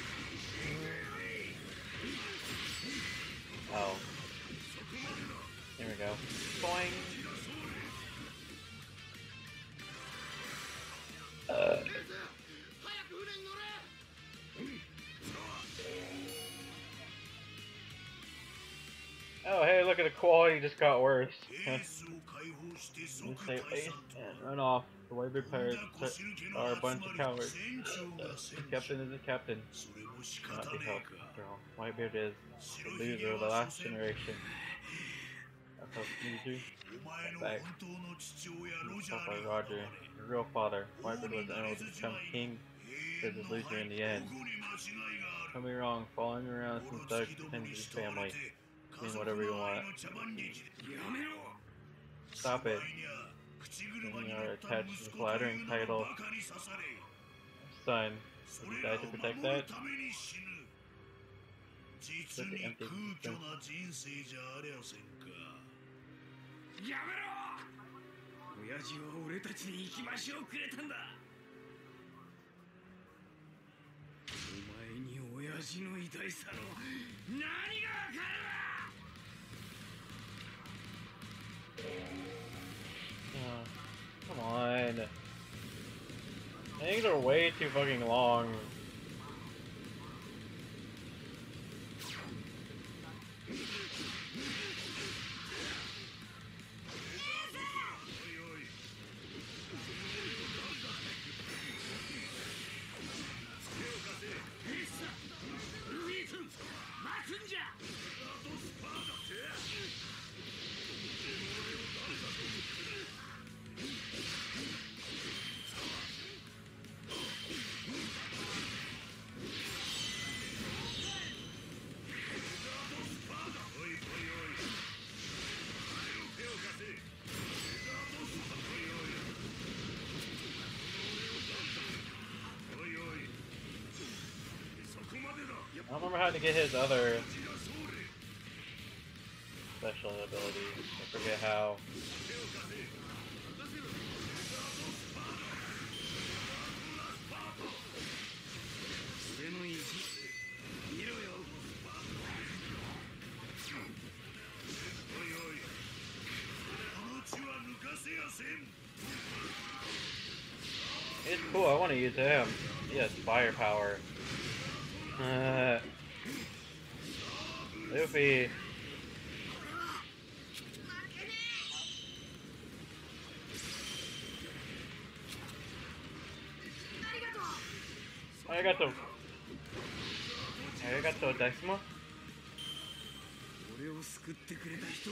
Oh. Here we go. Boing! Uh. Oh, hey, look at the quality just got worse. Just say ace and run off. The Whitebeard pirates are a bunch of cowards. The captain is the captain. Not be helped, after all. Whitebeard is the loser of the last generation. That's how loser. Back. Papa Roger, your real father. Whitebeard was able to become king. Is a loser in the end. Don't be wrong, following around some thugs pretend to be family. Doing whatever you want. Stop it. You are attached to the flattering title son. Will you die to protect that? Just the empty existence. やめろ！親父は俺たちに生きましをくれたんだ。お前に親父の偉大さの何がわかる！ Uh, come on. Things are way too fucking long. how to get his other special ability. I forget how. 俺の意地見ろよ。 おいおい、この血は抜かせやせん。 It's cool, I want to use him. He has firepower. Uh, Luffy. Arigato. Arigato, Daismo. 俺を救ってくれた人を。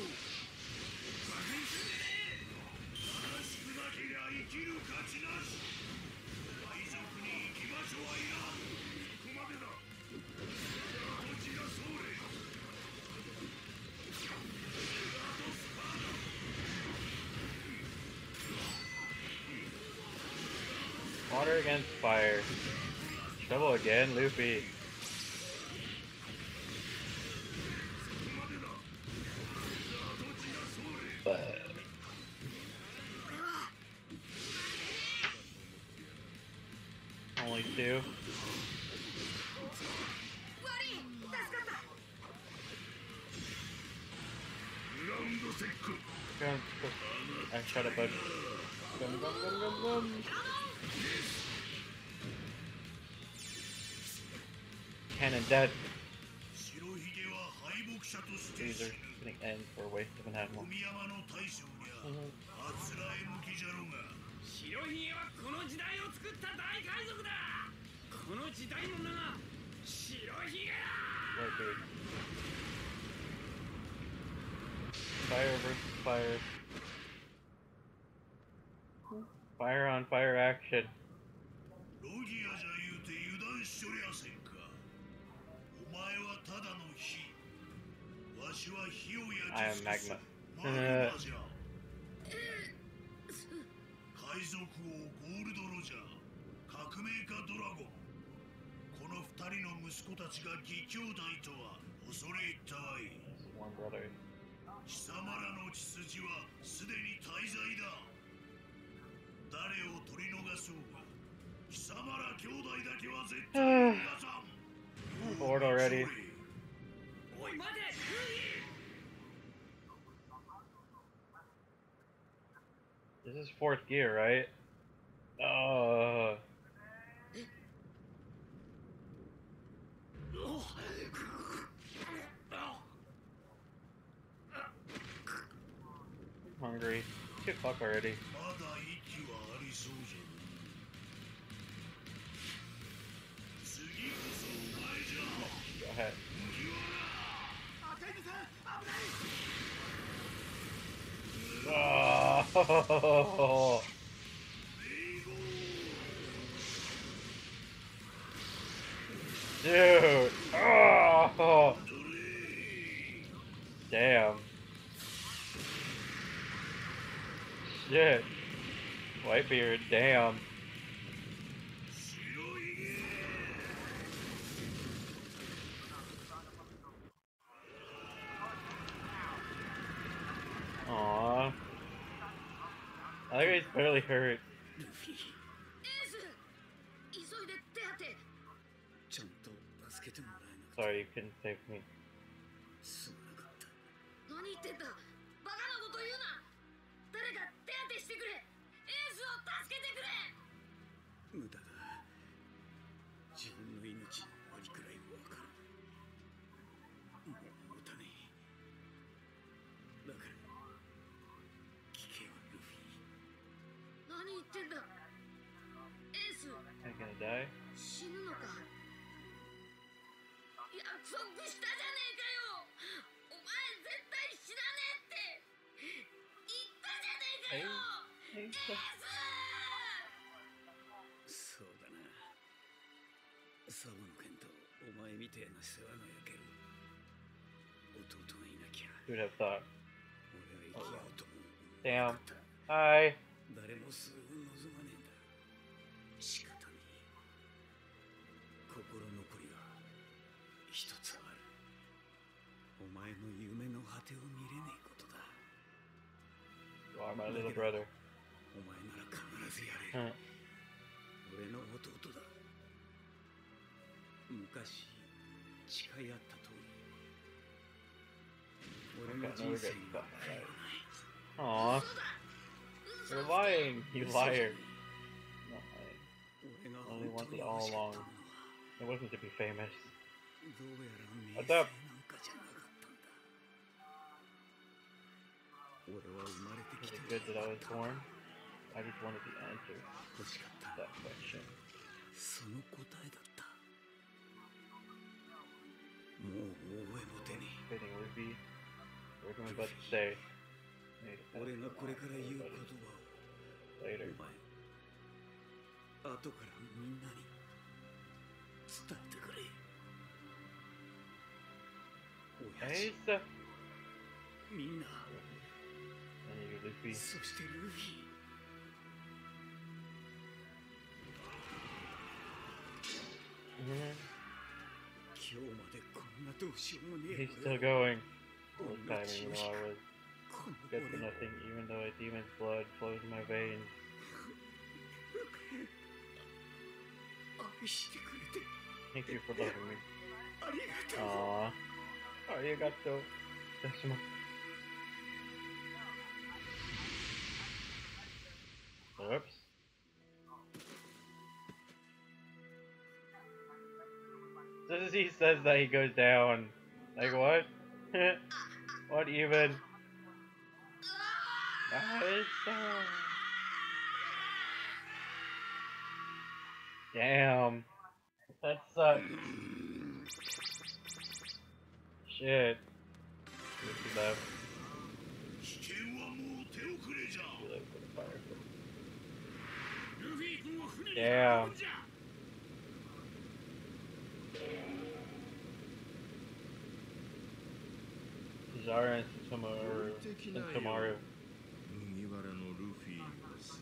Water against fire. Trouble again, Luffy. But only two. Go, go. I shut up, bud. Gum, gum, gum, gum, gum. Cannon dead. These are getting ends for a waste of an animal. 白ひげはこの時代を作った大海賊だ。この時代の名が白ひげだ。 Fire versus fire. Fire on fire action. ロギアじゃ言うて油断しとりゃせんか。お前はただの火。わしは火を焼き尽くす。マグマじゃ。海賊王ゴールド・ロジャー、革命家ドラゴン。この二人の息子たちが義兄弟とは恐れ入ったわい。 One brother. 貴様らの血筋はすでに大罪だ。誰を取り逃そうが、貴様ら兄弟だけは絶対に逃さん。 I'm bored already. おい待て、 This is fourth gear, right? Uh. I'm hungry. Get fuck already. まだ息はありそうじゃ。次こそお前じゃ。 Go ahead. 赤井さん、危ない。 Oh. Dude. Oh. Damn. Shit. Whitebeard, damn. Aww. I think he's barely hurt. エース、急いで手当て。 ちゃんと助けてもらえなくて Sorry, you couldn't save me. すまなかった。 何言ってんだ。バカなこと言うな。誰か手当てしてくれ。エースを助けてくれ。 無駄だ。自分の命のありくらいわかる。もう持たねえ。だから聞けよルフィ。 何言ってんだ。エース、 Am I gonna die? 死ぬのか。約束したじゃねえかよ。お前絶対死なねえって言ったじゃねえかよ。エース。 そうだな。サボの剣とお前みてえな世話が焼ける弟がいなきゃ Who'd have thought? 俺は生きようとも Damn. なかった。 Hi. 誰もすぐ望まねえんだ。仕方ねえ。心残りは一つ前の夢の果てを見れねえことだ。 You are my little brother. お前なら必ずやれる。 Huh. 俺の弟だ。昔誓い合った通り、俺の人生には悔いはない。 Aw. You're lying, you liar. Not lying. 俺が Only 本 wanted 当に all 欲しかっ along. たものは It wasn't to be famous. どうやら名 What's 声なん up? かじゃなかったんだ。俺は生まれて Is き it て good that I was born? I just wanted the answer 欲しかった。 to that question. その答えだった。もう応援も出ね Fitting Ruby. What am I about to say? え。俺がこれから言う言葉を Later. お前、後からみんなに伝えてくれ。親父、 Ace! みんな、 And you, Luffy. そしてルフィ。 Mhm. 今日までこんなどうしようもねえ He's 俺 still を going. こ This んな time, 血 even を though 引 I く was この good for 俺を nothing, even though a demon's blood flows in my veins. 愛してくれて Thank you for loving me. ありがとう。 Aww. Arigato. Deshima. Whoops. Just as he says that, he goes down. Like, what? What even? Nice. Damn. That sucks. Shit. Luffy left. 危険はもう手遅れじゃ。 He left for the fire. ルフィ君を船に Damn. 運ぶんじゃ。 Zara and Satomaru. Satomaru. 麦わらのルフィがさ。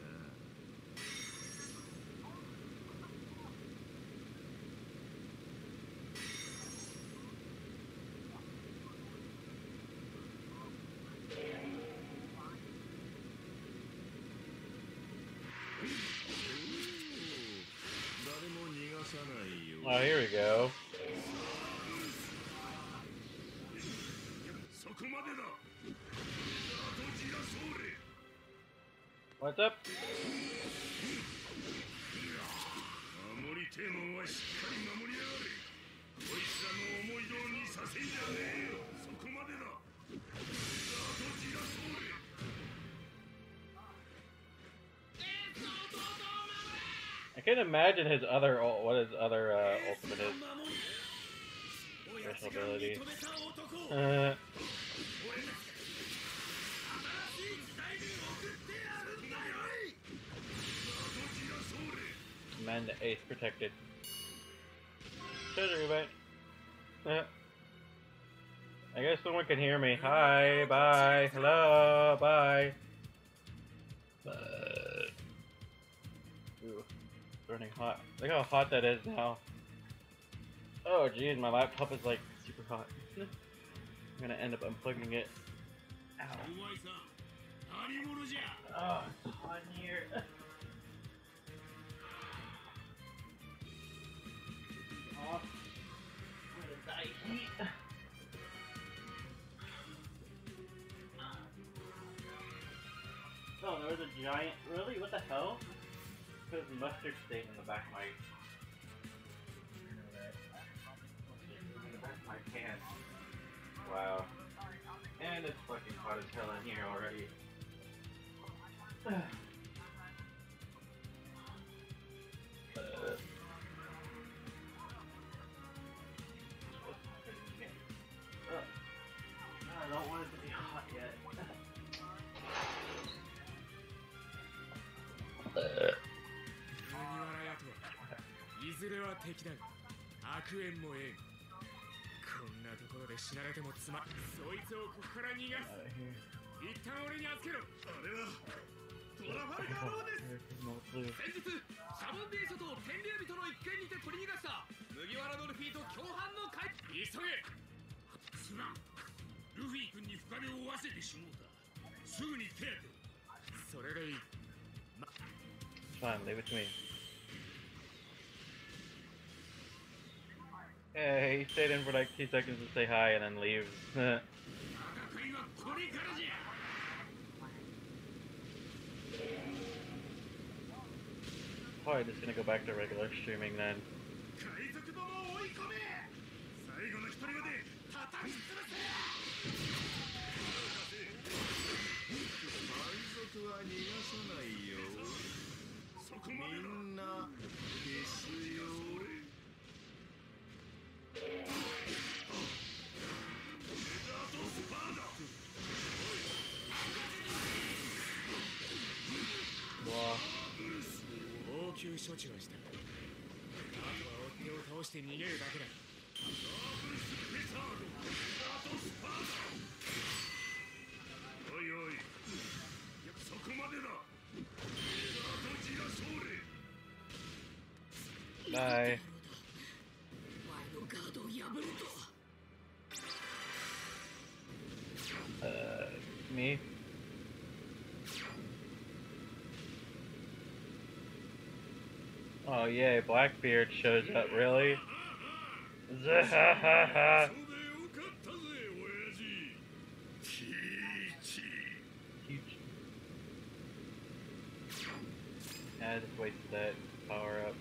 誰も逃がさないよ。 Oh, here we go. そこまでだ。あとじらそうれ。 What's up? 守りてえもんはしっかり守りやがれ。こいつらの思い通りにさせんじゃねえよ。そこまでだ。あとじらそうれ。 I can't imagine his other ul- what his other uh, ultimate is. Special ability. Uh, man, the ace protected. Treasury event. Uh, I guess someone can hear me. Hi, bye, hello, bye. Uh, ooh, burning hot. Look how hot that is now. Oh, geez, my laptop is like super hot. I'm gonna end up unplugging it. Ow. お前さん、何者じゃ。 Oh, it's hot in here. Oh, I'm gonna die of heat. Oh, there was a giant. Really? What the hell? There's mustard stain in the back of my. In the back of my pants. Wow. And it's fucking hot as hell in here already. Uh. Ugh. I don't want it to be hot yet. 麦わら屋とはいずれは敵だが悪縁もえん。こんなところで死なれてもつまそいつをここから逃がす。 Out of here. 一旦俺に預けろ。あれはトラファルガーローです。 There's no blue. 先日シャボンディ諸島天竜人の一件にて取り逃がした麦わらのルフィと共犯の会。急げ。すまん。 ルフィ君に深手を負わせてしもうた。すぐに手当てを。それがいい。 It's fine, leave it to me. Yeah, he stayed in for like two seconds to say hi and then leaves. Probably just gonna go back to regular streaming then. Wow. 応急処置はした。あとは追っ手を倒して逃げるだけだ。おいおい、そこまでだ。 Bye. Uh, me? Oh yay, Blackbeard shows up, really? Zahahaha! I just wasted that power up.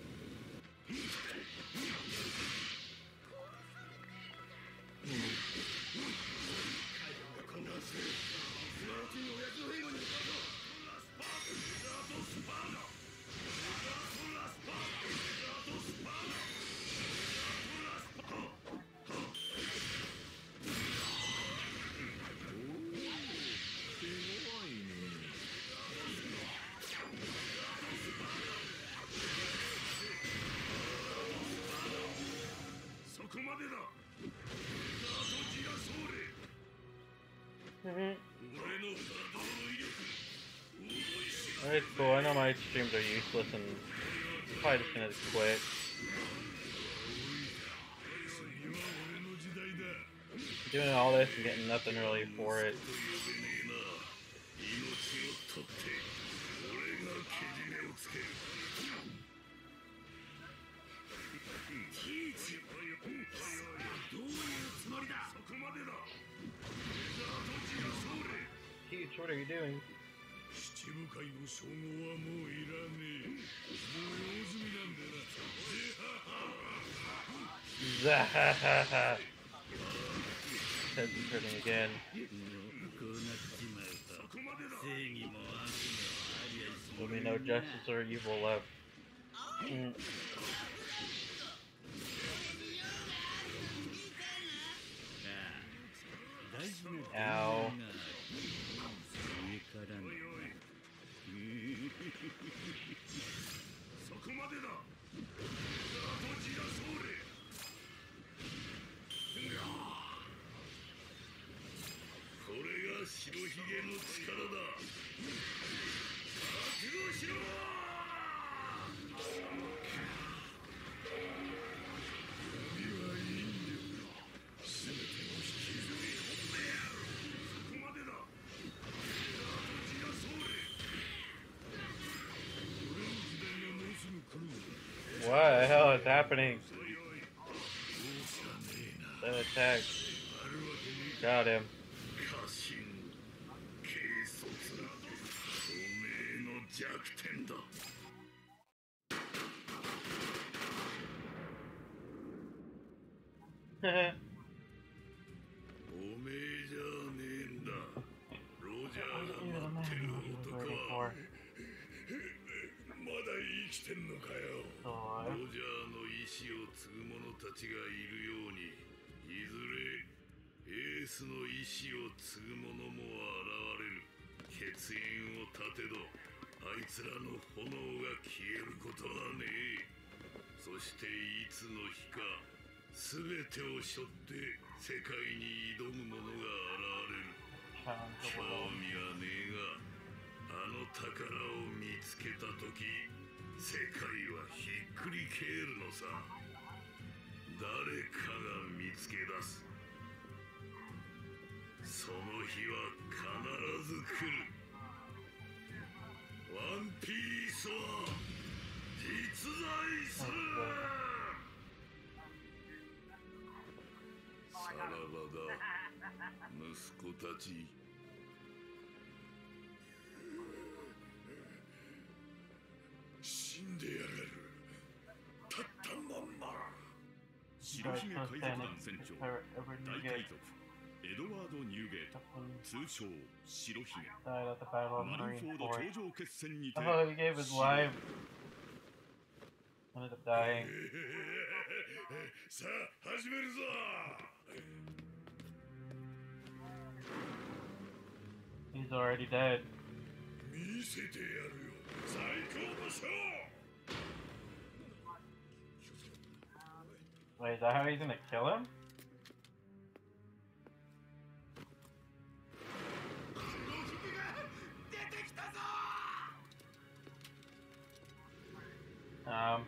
Alright, cool. I know my streams are useless and I'm probably just gonna quit. Doing all this and getting nothing really for it. Teach, what are you doing? Zahahaha! Head's turning again. There'll be no justice or evil left. Mm. Ow. What the hell is happening? That attack. Got him. その日は必ず来る。ワンピースは実在する。さらばだ、息子たち。死んでやられる。たったまんま。 白ひげ海賊団船長大海賊エドワード・ニューゲート、通称白ひげ。 Died at the Battle of マリンフォード Marineford. 頂上決戦にて Oh, he gave his life. Ended up dying. さあ始めるぞ。 He's already dead. 見せてやるよ、最高のショー。 Wait, is that how he's gonna kill him? Um.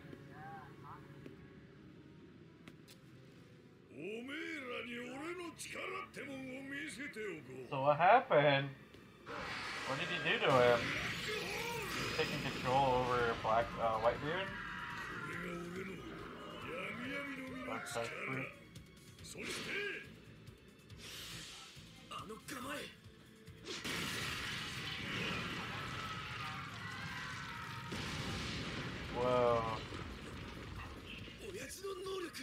おめえらに俺の力ってもんを見せておこう。 So what happened? What did he do to him? Taking control over Black uh, Whitebeard? これが俺の闇闇の身の力。そしてあの構え。 Whoa. 親父の能力。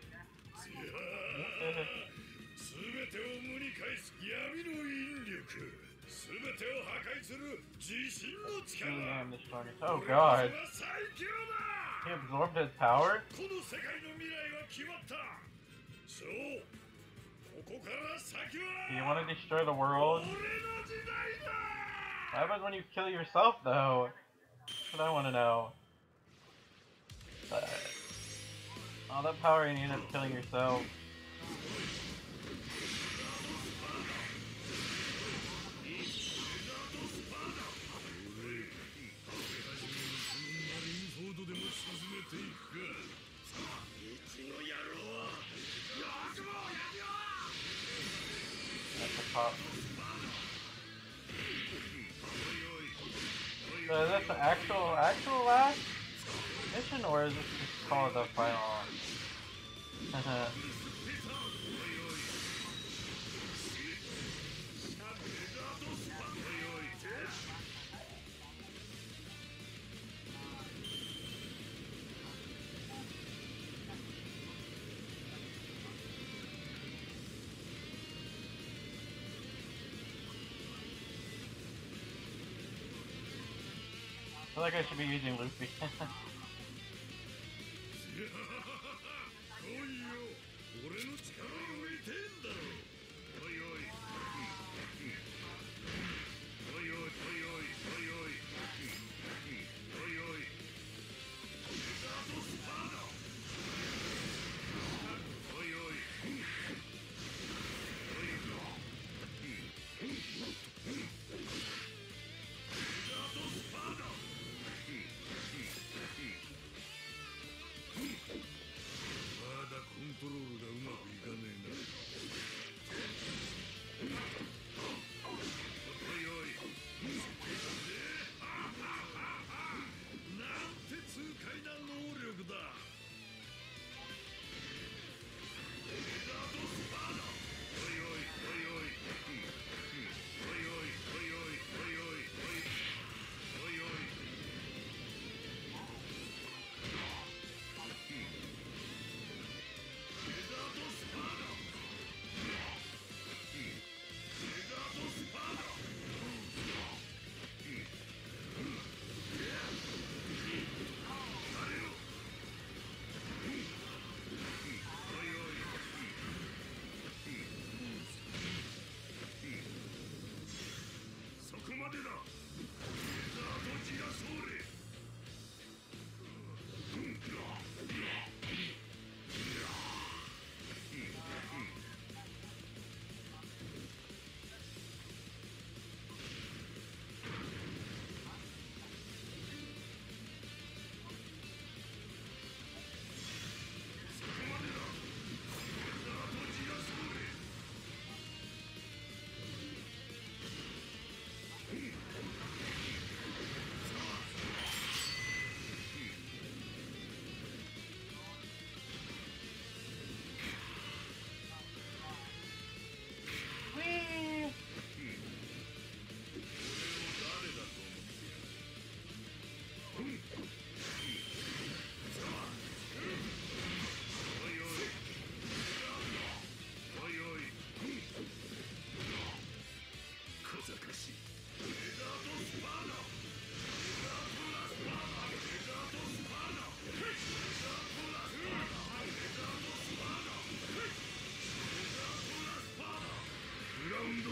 すべてを無に返す闇の引力。すべてを破壊する自信の力。 Damn, this strongest. Oh god. 最強だ。 He absorbed his power? この世界の未来は決まった。そう。ここから先は。 Do you want to destroy the world? 俺の時代だ。 What happens when you kill yourself, though? That's what I want to know. But all that power and you end up killing yourself. That's the top. So is this the actual, actual last mission, or is this just called the final? I feel like I should be using Luffy. 俺の力を得てんだろ。おいおい。おいおいおいおいおいおいおいおい。あとスパーだ。おいおい。あとスパーだ。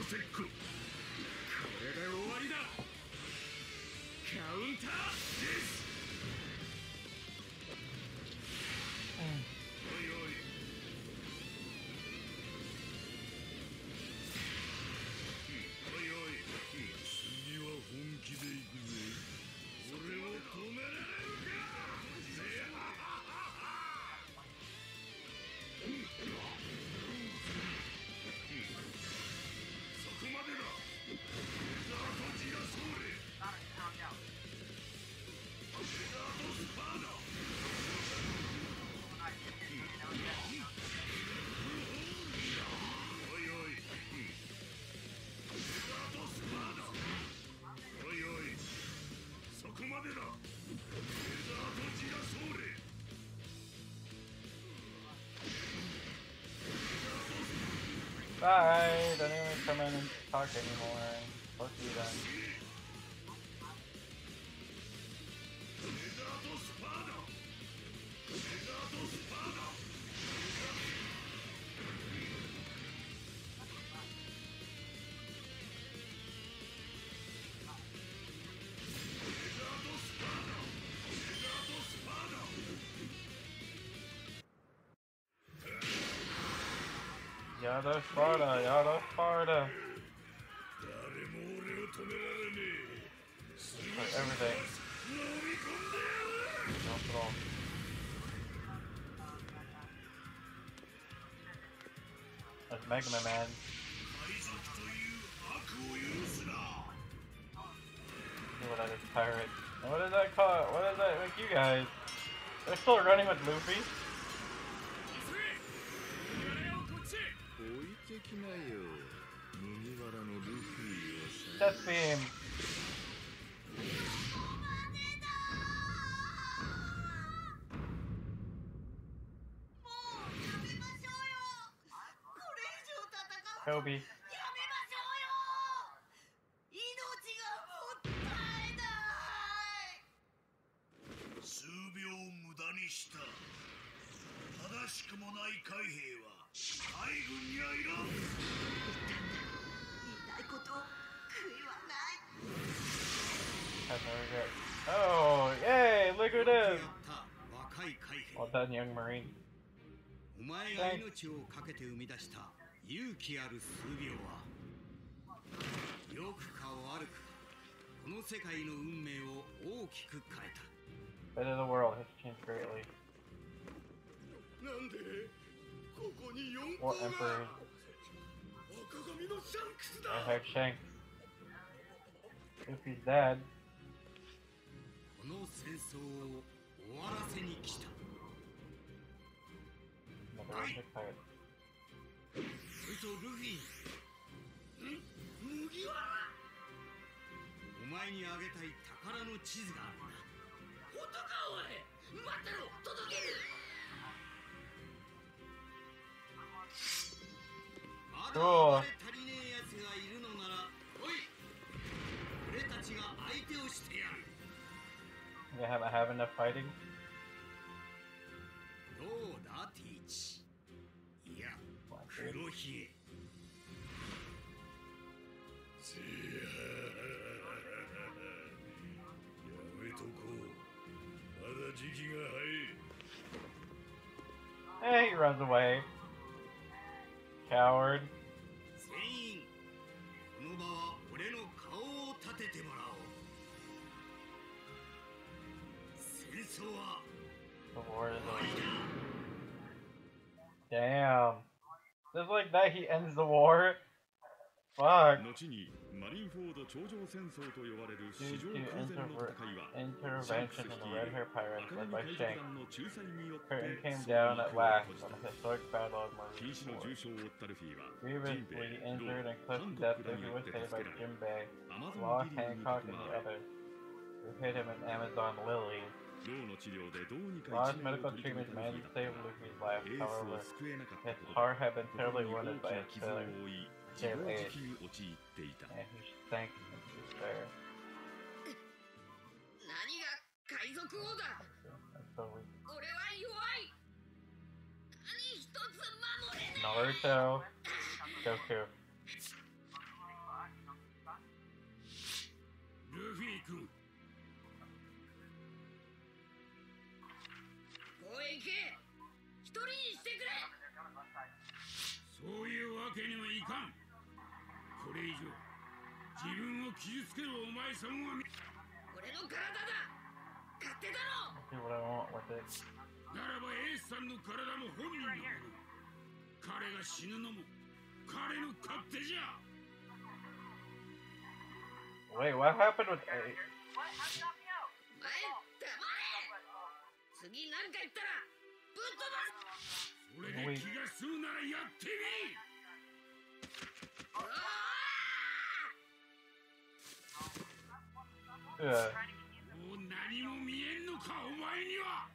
せっこ。これで終わりだ。カウンターです。おいおい。おいおい。次は本気で行くぜ。俺を止められるか。そこまでだ。レザーとジラソーレ。レザーとスパーダ。おいおい。レザーとスパーダ。おいおい。そこまでだ。レザーとジラソーレ。 Bye! Don't even come in and talk anymore. Fuck you then. Yada Sparta, Yada Sparta. Like everything. Not at all. That's Mega Man, man. See what I just pirate. And what is that called? What is that like you guys? They're still running with Luffy? That theme. Kobe. Oh, yay! Look at this! Well done, young Marine. お前が命をかけて生み出した勇気ある数秒は良くか悪くこの世界の運命を大きく変えた。 Bit of the world has changed greatly. なんでここに四 What 皇 emperor? が赤髪のシャンクスだ。 I heard Shanks. Luffy's dad. この戦争を終わらせに来た。 Another one hit pirate. それとルフィ。ん？麦わら。お前にあげたい宝の地図があるんだ。本当かおい。待ってろ。届ける。まだ暴れ足りねえ奴がいるのなら、おい。俺たちが相手をしてやる。 You haven't have enough fighting? どうだティーチ。いや、黒ひげ。せや、やめとこう。まだ時期が早い。 Hey, he runs away. Coward. 全員、この場は俺の顔を立ててもらおう。戦争は The war is over. Damn. Just like that, he ends the war? Fuck. 後にマリンフォード頂上戦争と呼ばれる Due 史上 to 空前の戦いは intervention of the Red Hair Pirates 赤 led 髪 by 海賊 Shanks, 団の仲裁によって curtain came その down 幕 at を last 閉じ on た the historic battle of 瀕死の Marineford. 重傷を負ったルフィは Grievously ジンベエ、 injured ロ and ー、 close ハ to ンコ death, ックらに Luffy よっ was て saved 助 by けられ Jinbei, アマゾ Law ンギリに Hancock, 組 and ま the れ others, who hid him in Amazon Lily. ローの治療でどうにか Law's 一命を medical 取り留め treatment たル managed フ to ィだ save Luffy's life, エースを however, 救えなかった his ことで heart had been 心 terribly に wounded 大き by な his 傷を failure, 負い自暴自棄に陥っていた and he sank into despair. 何が海賊王だ。 And so we 俺は弱い。何一つ守れない。 Naruto, Goku. 君。 こうへ行け。一人にしてくれ。 そういうわけにはいかん。これ以上自分を傷つけるお前さんは俺の体だ。勝手だろ。 Do what I want with it. ならばエースさんの体も本人のもの。彼が死ぬのも彼の勝手じゃ。 Wait, what happened with A? お前黙れ。次何か言ったらぶっ飛ばす。 それで気が済むならやってみ。 うわー。 Uh, もう何も見えんのかお前には。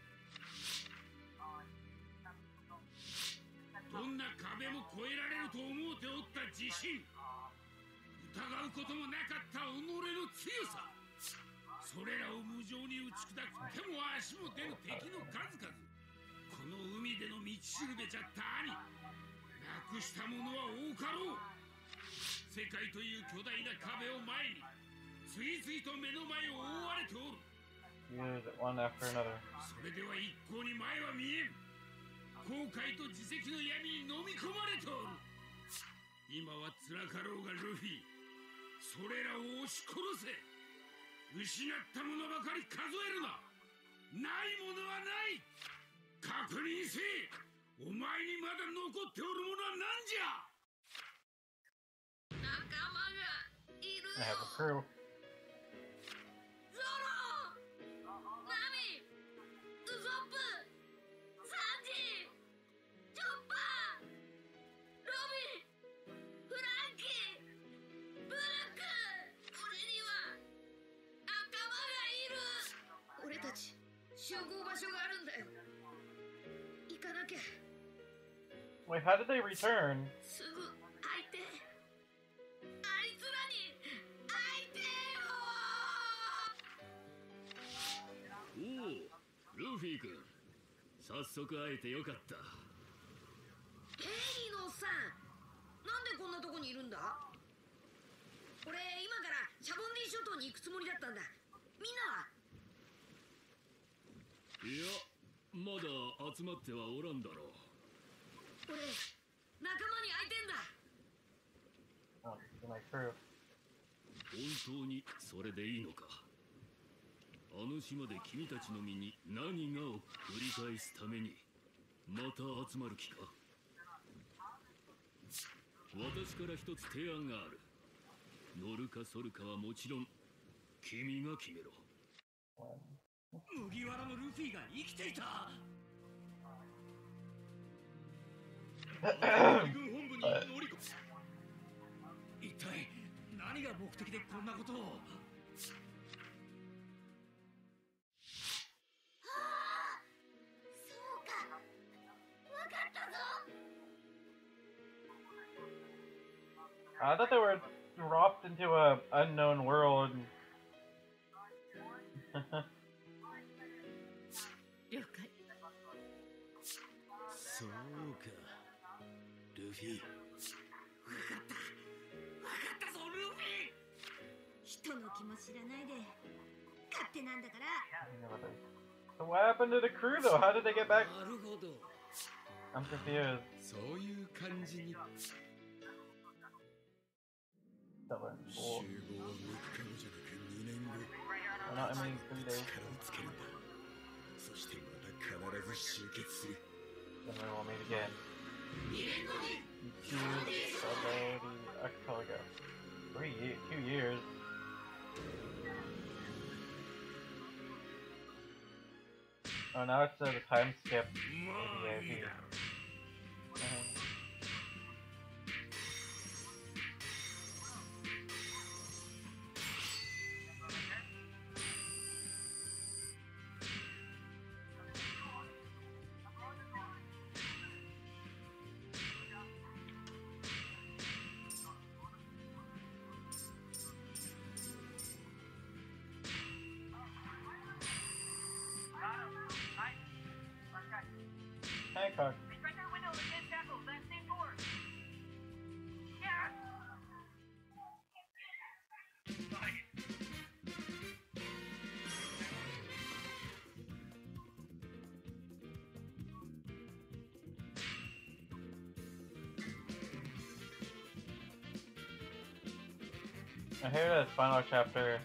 どんな壁も越えられると思うておった自信、疑うこともなかった己の強さ、それらを無情に打ち砕く手も足も出ぬ敵の数々、この海での道しるべじゃった兄、なくしたものは多かろう。世界という巨大な壁を前に次々と目の前を覆われておる。 use it one after another. それでは一向に前は見えん。後悔と自責の闇に飲み込まれておる。今は辛かろうがルフィ、それらを押し殺せ。失ったものばかり数えるな。ないものはない。確認せえ。お前にまだ残っておるものは何じゃ。 仲間がいる I have a よ。 crew. ゾロ、ナミ、ウソップ、サンジ、チョッパー、ロビン、フランキー、ブルック。俺には仲間がいる。俺たち集合場所があるんだよ。行かなきゃ。 Wait, how did they return? すぐ相手。あいつらに相手を。 おお、ルフィ君、早速会えてよかった。 ヘイのさん、なんでこんなとこにいるんだ？俺今からシャボンディ諸島に行くつもりだったんだ。みんなは？ いや、まだ集まってはおらんだろう。 俺仲間に会いてんだ。 Oh, to my crew. 本当にそれでいいのか。あの島で君たちの身に何がを繰り返すためにまた集まる気か。私から一つ提案がある。乗るか反るかはもちろん君が決めろ。 麦わらのルフィが生きていた。 海軍本部に乗り込む。 一体何が目的でこんなことを。 そうか、わかったぞ。 I thought they were dropped into a unknown world. 了解。 そうか、ルフィ。わかったわかったぞルフィ。 人の気も知らないで勝手なんだから。 So what happened to the crew though? How did they get back? なるほど、 I'm confused. そういう感じに。 That was 集 cool. 合はみっかごじゃなくにねんご。 Well, not, I mean, three days. 力をつけるんだ。そしてまた必ず集結する。 Then we will meet again. Two, February, October. Three years, two years. Oh, now it's uh, the time skip. まあいいだろう。 Uh-huh. Hancock. Right there, window, the dead tackle, that same door. Yeah. I hear that final chapter,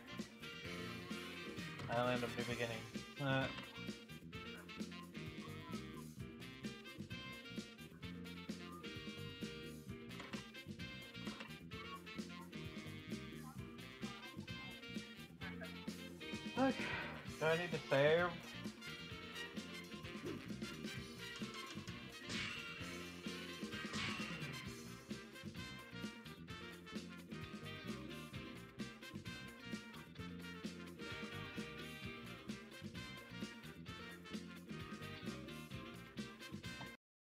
Island of New Beginning. Uh, okay. Do I need to save?